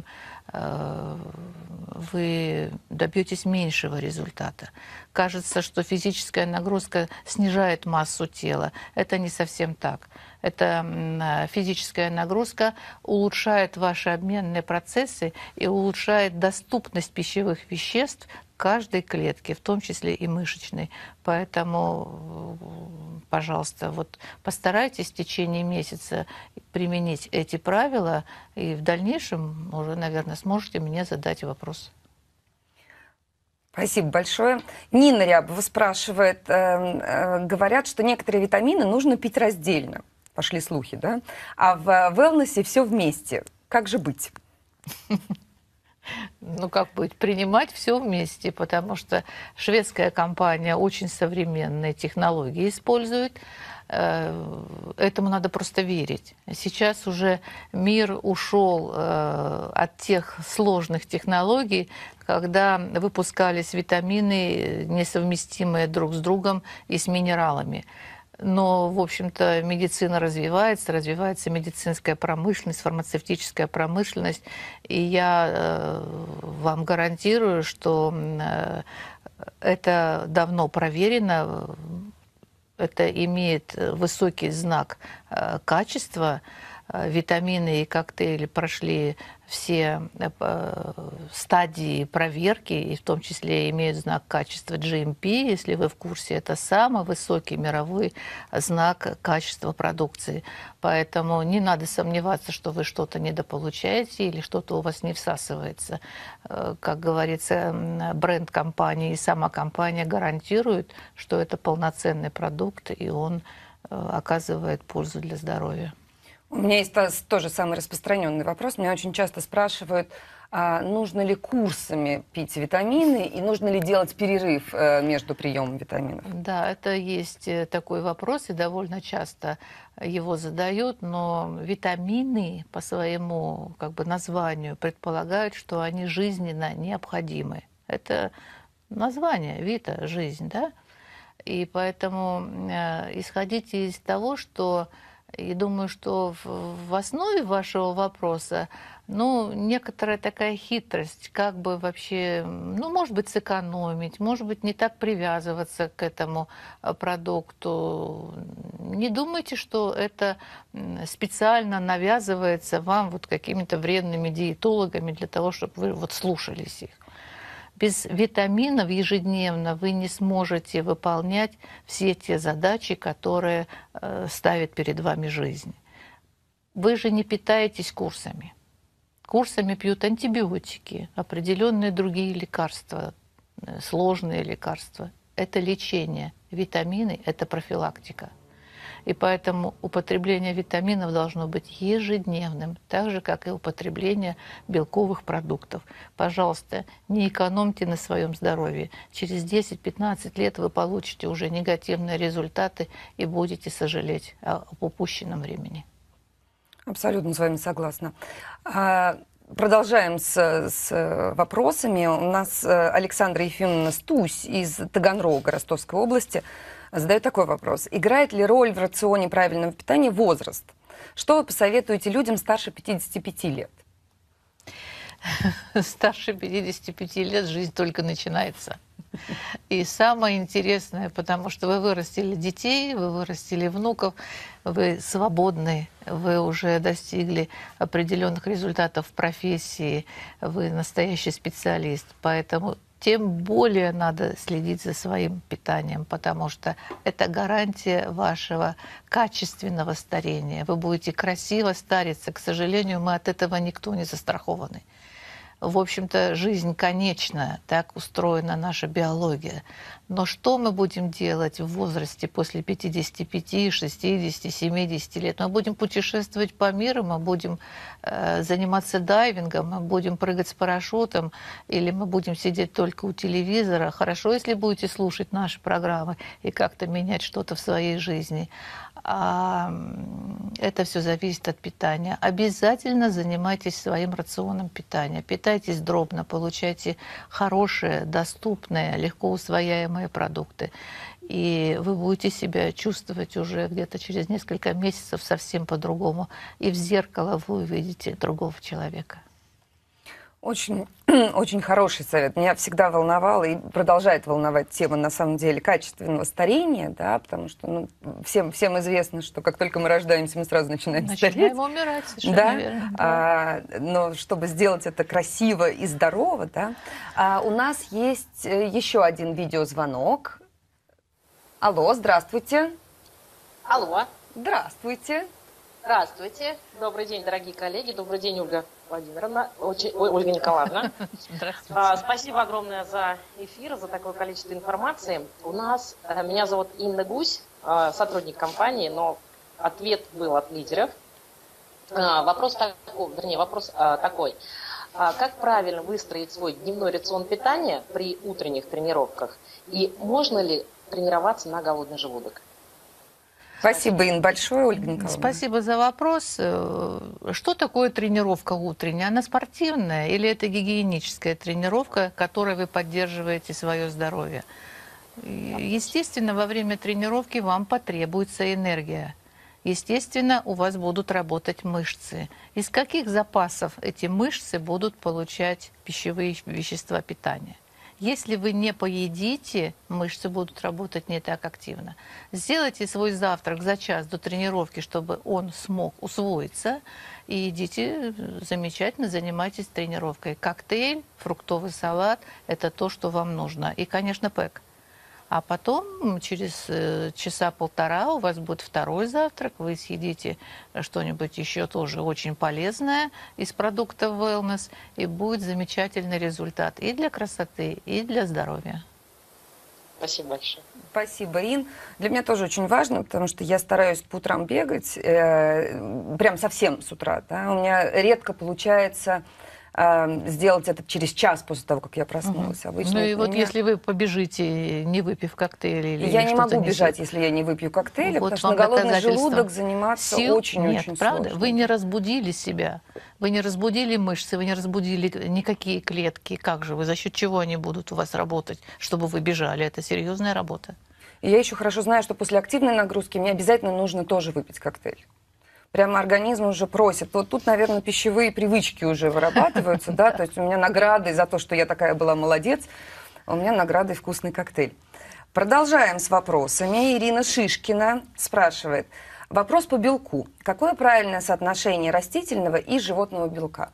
вы добьетесь меньшего результата. Кажется, что физическая нагрузка снижает массу тела. Это не совсем так. Эта физическая нагрузка улучшает ваши обменные процессы и улучшает доступность пищевых веществ каждой клетки, в том числе и мышечной. Поэтому, пожалуйста, вот постарайтесь в течение месяца применить эти правила, и в дальнейшем уже, наверное, сможете мне задать вопрос. Спасибо большое. Нина Рябова спрашивает, говорят, что некоторые витамины нужно пить раздельно. Пошли слухи, да? А в wellness все вместе. Как же быть? Ну, как быть? Принимать все вместе, потому что шведская компания очень современные технологии использует. Этому надо просто верить. Сейчас уже мир ушел от тех сложных технологий, когда выпускались витамины, несовместимые друг с другом и с минералами. Но, в общем-то, медицина развивается медицинская промышленность, фармацевтическая промышленность. И я вам гарантирую, что это давно проверено, это имеет высокий знак качества. витамины и коктейли прошли все стадии проверки, и в том числе имеют знак качества GMP. Если вы в курсе, это самый высокий мировой знак качества продукции. Поэтому не надо сомневаться, что вы что-то недополучаете или что-то у вас не всасывается. Как говорится, бренд компании и сама компания гарантирует, что это полноценный продукт, и он оказывает пользу для здоровья. У меня есть тоже самый распространенный вопрос. Меня очень часто спрашивают, нужно ли курсами пить витамины и нужно ли делать перерыв между приемом витаминов? Да, это есть такой вопрос, и довольно часто его задают, но витамины по своему названию предполагают, что они жизненно необходимы. Это название, вита, жизнь, да? И поэтому исходите из того, что, я думаю, что в основе вашего вопроса, некоторая такая хитрость, как бы вообще, может быть, сэкономить, может быть, не так привязываться к этому продукту. Не думайте, что это специально навязывается вам какими-то вредными диетологами для того, чтобы вы слушались их. Без витаминов ежедневно вы не сможете выполнять все те задачи, которые ставит перед вами жизнь. Вы же не питаетесь курсами. Курсами пьют антибиотики, определенные другие лекарства, сложные лекарства. Это лечение. Витамины – это профилактика. И поэтому употребление витаминов должно быть ежедневным, так же, как и употребление белковых продуктов. Пожалуйста, не экономьте на своем здоровье. Через 10-15 лет вы получите уже негативные результаты и будете сожалеть об упущенном времени. Абсолютно с вами согласна. Продолжаем с вопросами. У нас Александра Ефимовна Стусь из Таганрога, Ростовской области, задает такой вопрос. Играет ли роль в рационе правильного питания возраст? Что вы посоветуете людям старше 55 лет? Старше 55 лет жизнь только начинается. И самое интересное, потому что вы вырастили детей, вы вырастили внуков, вы свободны, вы уже достигли определенных результатов в профессии, вы настоящий специалист. Поэтому тем более надо следить за своим питанием, потому что это гарантия вашего качественного старения. Вы будете красиво стариться. К сожалению, мы от этого никто не застрахованы. В общем-то, жизнь конечна, так устроена наша биология. Но что мы будем делать в возрасте после 55, 60, 70 лет? Мы будем путешествовать по миру, мы будем заниматься дайвингом, мы будем прыгать с парашютом, или мы будем сидеть только у телевизора. Хорошо, если будете слушать наши программы и как-то менять что-то в своей жизни. Это все зависит от питания. Обязательно занимайтесь своим рационом питания. Питайтесь дробно, получайте хорошие, доступные, легко усвояемые продукты. И вы будете себя чувствовать уже где-то через несколько месяцев совсем по-другому. И в зеркало вы увидите другого человека. Очень, очень хороший совет. Меня всегда волновала и продолжает волновать тема, на самом деле, качественного старения, да, потому что всем известно, что как только мы рождаемся, мы сразу начинаем стареть. Начинаем умирать, совершенно да? верно. Да. Но чтобы сделать это красиво и здорово, да, у нас есть еще один видеозвонок. Алло, здравствуйте. Алло. Здравствуйте. Здравствуйте. Добрый день, дорогие коллеги. Добрый день, Ольга Владимировна. Ольга Николаевна. Здравствуйте. Спасибо огромное за эфир, за такое количество информации. Меня зовут Инна Гусь, сотрудник компании, но ответ был от лидеров. Вопрос такой. Как правильно выстроить свой дневной рацион питания при утренних тренировках? И можно ли тренироваться на голодный желудок? Спасибо, Инна, большое, Ольга Николаевна. Спасибо за вопрос. Что такое тренировка утренняя? Она спортивная или это гигиеническая тренировка, которой вы поддерживаете свое здоровье? Естественно, во время тренировки вам потребуется энергия. Естественно, у вас будут работать мышцы. Из каких запасов эти мышцы будут получать пищевые вещества питания? Если вы не поедите, мышцы будут работать не так активно. Сделайте свой завтрак за час до тренировки, чтобы он смог усвоиться, и идите замечательно, занимайтесь тренировкой. Коктейль, фруктовый салат – это то, что вам нужно. И, конечно, ПЭК. А потом, через часа полтора, у вас будет второй завтрак, вы съедите что-нибудь еще тоже очень полезное из продуктов wellness, и будет замечательный результат и для красоты, и для здоровья. Спасибо большое. Спасибо, Ин. Для меня тоже очень важно, потому что я стараюсь по утрам бегать, прям совсем с утра. Да? У меня редко получается сделать это через час после того, как я проснулась. Обычно ну и вот если вы побежите, не выпив коктейль или я не могу не бежать, если я не выпью коктейля, вот потому что на голодный желудок заниматься очень-очень нет, правда? сложно. Вы не разбудили себя, вы не разбудили мышцы, вы не разбудили никакие клетки. Как же вы, за счет чего они будут у вас работать, чтобы вы бежали? Это серьезная работа. И я еще хорошо знаю, что после активной нагрузки мне обязательно нужно тоже выпить коктейль. Прямо организм уже просит. Вот тут, наверное, пищевые привычки уже вырабатываются, да, то есть у меня награды за то, что я такая была молодец, у меня награды вкусный коктейль. Продолжаем с вопросами. Ирина Шишкина спрашивает. Вопрос по белку. Какое правильное соотношение растительного и животного белка?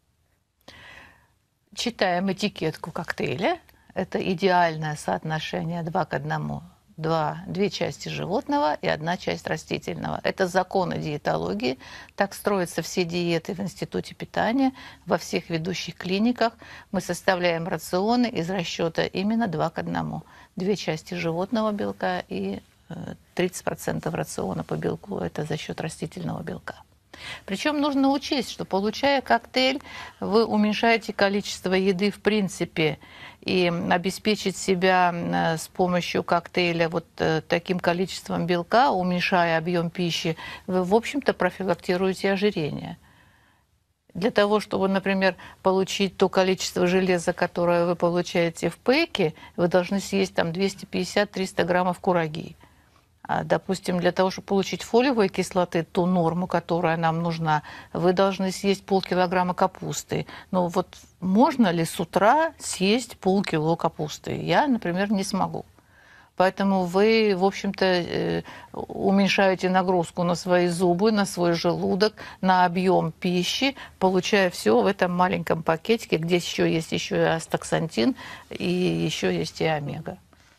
Читаем этикетку коктейля. Это идеальное соотношение 2 к 1. Две части животного и 1 часть растительного. Это законы диетологии. Так строятся все диеты в Институте питания, во всех ведущих клиниках. Мы составляем рационы из расчета именно 2 к 1. 2 части животного белка и 30% рациона по белку – это за счет растительного белка. Причем нужно учесть, что, получая коктейль, вы уменьшаете количество еды в принципе, и обеспечить себя с помощью коктейля вот таким количеством белка, уменьшая объем пищи, вы, в общем-то, профилактируете ожирение. Для того, чтобы, например, получить то количество железа, которое вы получаете в ПЭКе, вы должны съесть там 250-300 граммов кураги. А, допустим, для того, чтобы получить фолиевой кислоты, ту норму, которая нам нужна, вы должны съесть полкилограмма капусты. Но вот можно ли с утра съесть полкило капусты? Я, например, не смогу. Поэтому вы, в общем-то, уменьшаете нагрузку на свои зубы, на свой желудок, на объем пищи, получая все в этом маленьком пакетике, где еще есть и астаксантин, и еще есть и омега.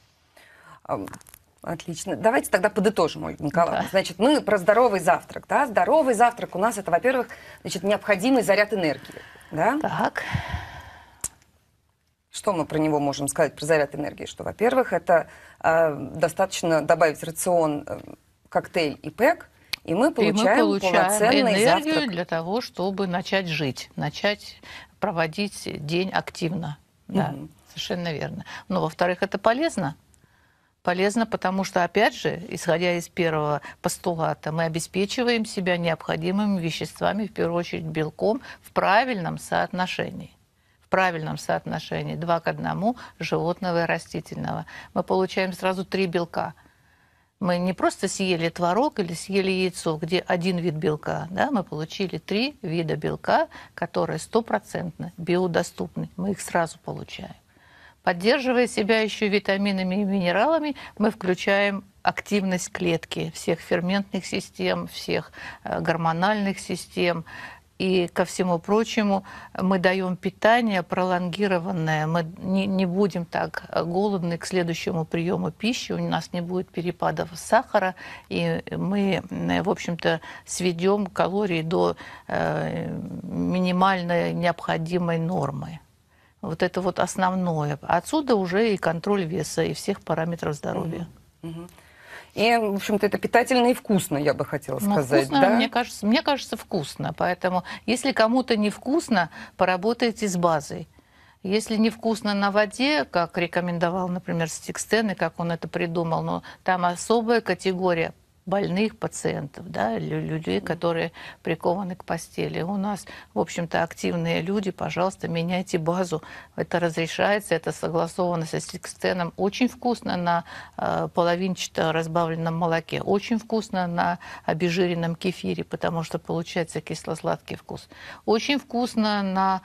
Отлично. Давайте тогда подытожим, Ольга Николаевна. Да. Значит, мы про здоровый завтрак. Да? Здоровый завтрак у нас это, во-первых, значит, необходимый заряд энергии. Да? Так. Что мы про него можем сказать, про заряд энергии? Что, во-первых, это достаточно добавить рацион коктейль и ПЭК, и мы получаем полноценный энергию завтрак. для того, чтобы начать жить, начать проводить день активно. Да, совершенно верно. Но, во-вторых, это полезно. Полезно, потому что, опять же, исходя из первого постулата, мы обеспечиваем себя необходимыми веществами, в первую очередь белком, в правильном соотношении. В правильном соотношении 2 к 1 животного и растительного. Мы получаем сразу 3 белка. Мы не просто съели творог или съели яйцо, где 1 вид белка. Да? Мы получили 3 вида белка, которые 100% биодоступны. Мы их сразу получаем. Поддерживая себя еще витаминами и минералами, мы включаем активность клетки, всех ферментных систем, всех гормональных систем. И ко всему прочему мы даем питание пролонгированное. Мы не будем так голодны к следующему приему пищи, у нас не будет перепадов сахара, и мы, в общем-то, сведем калории до минимальной необходимой нормы. Вот это вот основное. Отсюда уже и контроль веса, и всех параметров здоровья. И, в общем-то, это питательно и вкусно, я бы хотела сказать. Вкусно, да? мне кажется, вкусно. Поэтому, если кому-то невкусно, поработайте с базой. Если невкусно на воде, как рекомендовал, например, Стикстен, и как он это придумал, но там особая категория больных пациентов, да, людей, которые прикованы к постели. У нас, в общем-то, активные люди, пожалуйста, меняйте базу. Это разрешается, это согласовано с Экстеном. Очень вкусно на половинчато разбавленном молоке, очень вкусно на обезжиренном кефире, потому что получается кисло-сладкий вкус. Очень вкусно на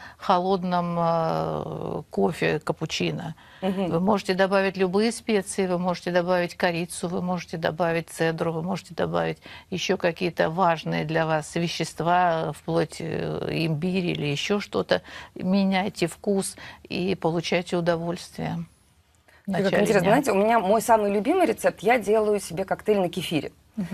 холодном кофе, капучино. Вы можете добавить любые специи, вы можете добавить корицу, вы можете добавить цедру, вы можете добавить еще какие-то важные для вас вещества, вплоть имбирь или еще что-то. Меняйте вкус и получайте удовольствие. Как интересно, знаете, у меня мой самый любимый рецепт, я делаю себе коктейль на кефире.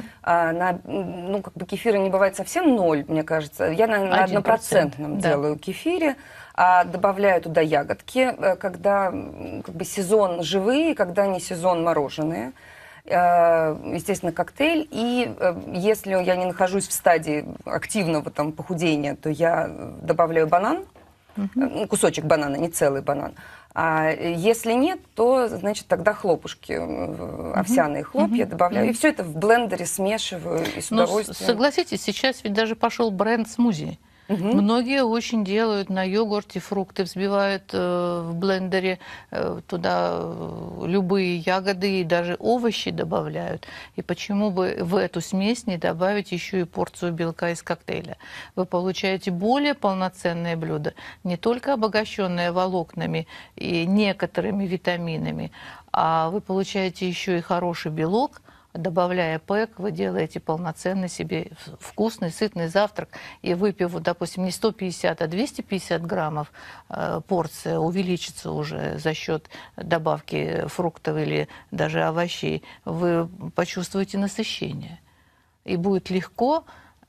Ну, как бы кефира не бывает совсем ноль, мне кажется. Я на 1% делаю кефире, добавляю туда ягодки, когда как бы сезон живые, когда не сезон мороженые. Естественно, коктейль. И если я не нахожусь в стадии активного там похудения, то я добавляю банан, кусочек банана, не целый банан. А если нет, то, значит, тогда хлопушки, овсяные хлопья добавляю. И все это в блендере смешиваю и с удовольствием. Согласитесь, сейчас ведь даже пошел бренд смузи. Многие очень делают на йогурте фрукты, взбивают в блендере туда любые ягоды и даже овощи добавляют. И почему бы в эту смесь не добавить еще и порцию белка из коктейля? Вы получаете более полноценное блюдо, не только обогащенное волокнами и некоторыми витаминами, а вы получаете еще и хороший белок. Добавляя ПЭК, вы делаете полноценный себе вкусный, сытный завтрак. И выпив, допустим, не 150, а 250 граммов, порция увеличится уже за счет добавки фруктов или даже овощей. Вы почувствуете насыщение. И будет легко,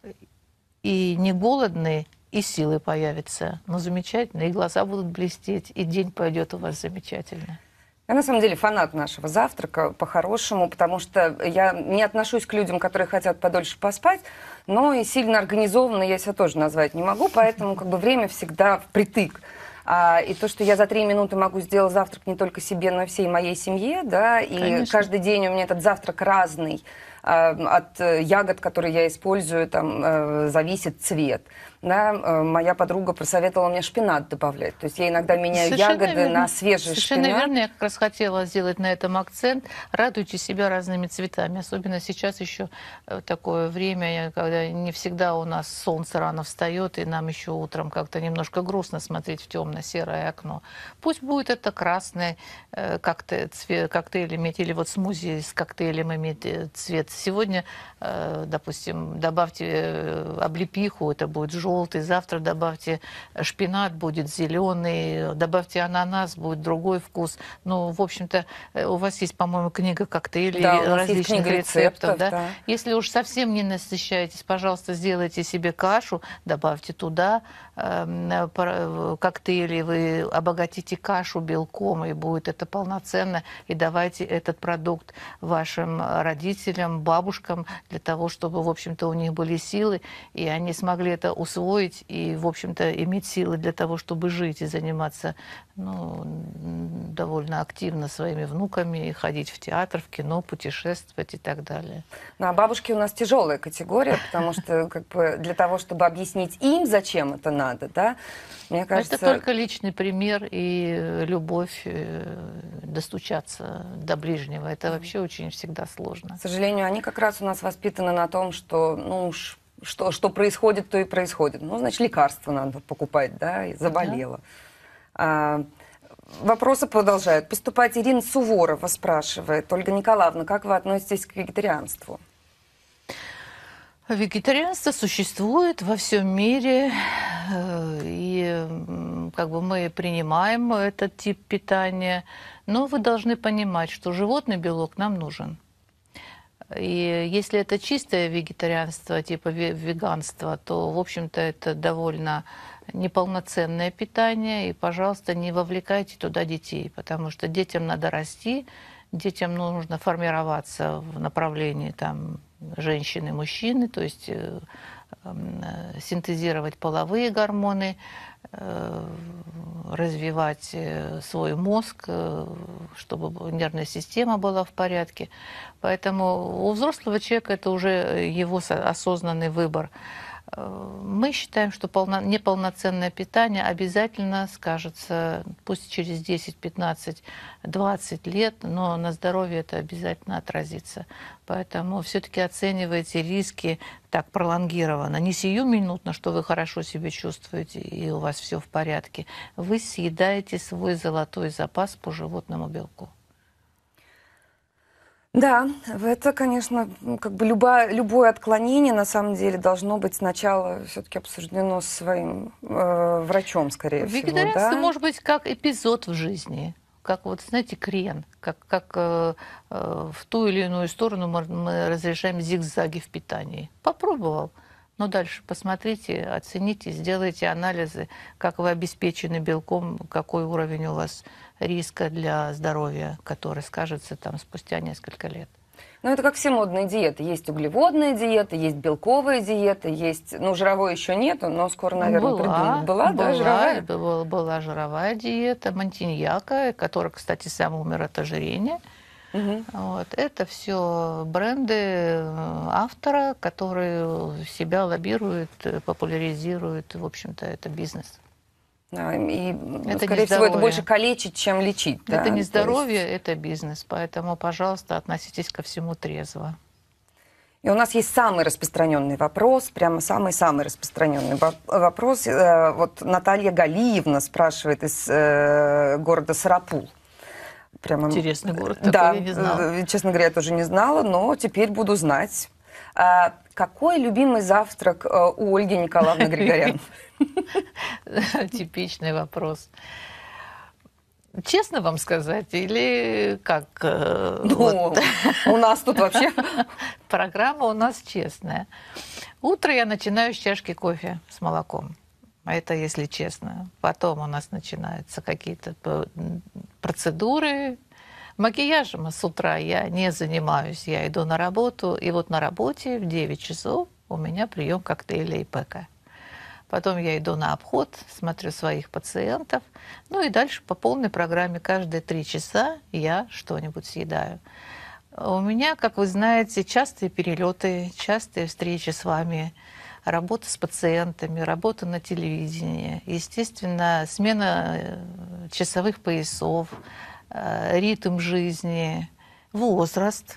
и не голодный, и силы появятся. Но замечательно, и глаза будут блестеть, и день пойдет у вас замечательно. Я, на самом деле, фанат нашего завтрака, по-хорошему, потому что я не отношусь к людям, которые хотят подольше поспать, но и сильно организованно я себя тоже назвать не могу, поэтому как бы время всегда впритык. И то, что я за 3 минуты могу сделать завтрак не только себе, но и всей моей семье, да, и Конечно. каждый день у меня этот завтрак разный, от ягод, которые я использую, там, зависит цвет. Да, моя подруга посоветовала мне шпинат добавлять. То есть я иногда меняю Совершенно ягоды верно. на свежий Совершенно шпинат. верно. Я как раз хотела сделать на этом акцент. Радуйте себя разными цветами. Особенно сейчас еще такое время, когда не всегда у нас солнце рано встает, и нам еще утром как-то немножко грустно смотреть в темно-серое окно. Пусть будет это красный коктейль иметь, или вот смузи с коктейлем иметь цвет. Сегодня, допустим, добавьте облепиху, это будет желтый. Завтра добавьте шпинат, будет зеленый. Добавьте ананас, будет другой вкус. Ну, в общем-то, у вас есть, по-моему, книга коктейлей, да, у нас различных есть книга рецептов. Да? Да. Если уж совсем не насыщаетесь, пожалуйста, сделайте себе кашу, добавьте туда коктейли, вы обогатите кашу белком, и будет это полноценно. И давайте этот продукт вашим родителям, бабушкам, для того, чтобы, в общем-то, у них были силы, и они смогли это усвоить и, в общем-то, иметь силы для того, чтобы жить и заниматься, ну, довольно активно своими внуками, и ходить в театр, в кино, путешествовать и так далее. Ну, а бабушки у нас тяжелая категория, потому что как бы для того, чтобы объяснить им, зачем это надо, да, мне кажется... Это только личный пример и любовь достучаться до ближнего. Это вообще очень всегда сложно. К сожалению, они как раз у нас воспитаны на том, что, ну, что происходит, то и происходит. Ну, значит, лекарства надо покупать, да, и заболела. Да. Вопросы продолжают поступать. Ирина Суворова спрашивает: Ольга Николаевна, как вы относитесь к вегетарианству? Вегетарианство существует во всем мире, и как бы мы принимаем этот тип питания, но вы должны понимать, что животный белок нам нужен. И если это чистое вегетарианство, типа веганство, то, в общем-то, это довольно неполноценное питание, и, пожалуйста, не вовлекайте туда детей, потому что детям надо расти, детям нужно формироваться в направлении там, женщины, мужчины, то есть синтезировать половые гормоны, развивать свой мозг, чтобы нервная система была в порядке. Поэтому у взрослого человека это уже его осознанный выбор. Мы считаем, что неполноценное питание обязательно скажется, пусть через 10, 15, 20 лет, но на здоровье это обязательно отразится. Поэтому все-таки оценивайте риски так пролонгированно. Не сиюминутно, что вы хорошо себя чувствуете и у вас все в порядке. Вы съедаете свой золотой запас по животному белку. Да, это, конечно, как бы любое отклонение, на самом деле, должно быть сначала все-таки обсуждено с своим врачом, скорее всего. Вегетарианство Да? может быть как эпизод в жизни, как вот, знаете, крен, как в ту или иную сторону мы разрешаем зигзаги в питании. Попробовал, но дальше посмотрите, оцените, сделайте анализы, как вы обеспечены белком, какой уровень у вас риска для здоровья, который скажется там спустя несколько лет. Ну, это как все модные диеты. Есть углеводная диета, есть белковая диета, есть... Ну, жировой еще нету, но скоро, наверное, придумают. Да, жировая? Была жировая диета, Монтиньяка, которая, кстати, сам умер от ожирения. Угу. Вот. Это все бренды автора, которые себя лоббируют, популяризируют. В общем-то, это бизнес. Да, и, это скорее всего, это больше калечить, чем лечить. Это да? не здоровье, это бизнес. Поэтому, пожалуйста, относитесь ко всему трезво. И у нас есть самый распространенный вопрос, прямо самый-самый распространенный вопрос. Вот Наталья Галиевна спрашивает из города Сарапул. Прямо... Интересный город, такой да, я не знала. Честно говоря, я тоже не знала, но теперь буду знать. Какой любимый завтрак у Ольги Николаевны Григорян? Типичный вопрос. Честно вам сказать, или как? Ну, у нас тут вообще... Программа у нас честная. Утро я начинаю с чашки кофе с молоком. Это если честно. Потом у нас начинаются какие-то процедуры. Макияжем с утра я не занимаюсь. Я иду на работу. И вот на работе в 9 часов у меня прием коктейля и пэка. Потом я иду на обход, смотрю своих пациентов. Ну и дальше по полной программе каждые 3 часа я что-нибудь съедаю. У меня, как вы знаете, частые перелеты, частые встречи с вами, работа с пациентами, работа на телевидении, естественно, смена часовых поясов, ритм жизни, возраст.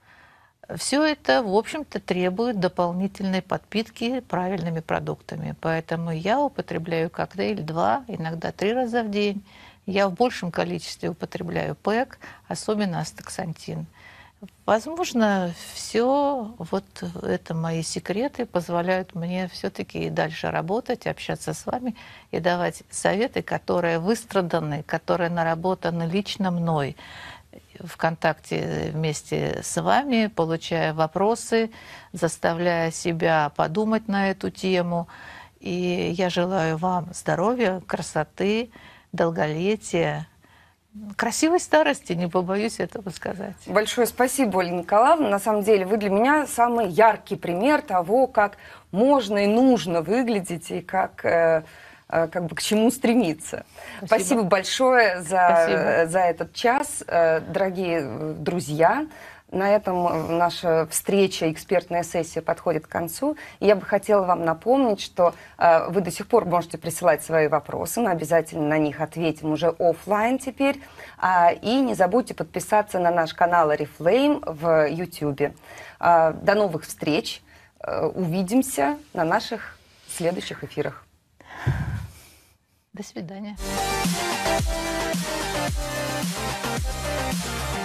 Все это, в общем-то, требует дополнительной подпитки правильными продуктами. Поэтому я употребляю коктейль 2, иногда 3 раза в день. Я в большем количестве употребляю ПЭК, особенно астаксантин. Возможно, все вот это мои секреты позволяют мне все-таки и дальше работать, общаться с вами и давать советы, которые выстраданы, которые наработаны лично мной в контакте вместе с вами, получая вопросы, заставляя себя подумать на эту тему. И я желаю вам здоровья, красоты, долголетия, красивой старости, не побоюсь этого сказать. Большое спасибо, Ольга Николаевна. На самом деле вы для меня самый яркий пример того, как можно и нужно выглядеть, и как бы к чему стремиться. Спасибо большое за этот час, дорогие друзья. На этом наша встреча, экспертная сессия подходит к концу. И я бы хотела вам напомнить, что вы до сих пор можете присылать свои вопросы. Мы обязательно на них ответим уже офлайн теперь. И не забудьте подписаться на наш канал Oriflame в YouTube. До новых встреч. Увидимся на наших следующих эфирах. До свидания.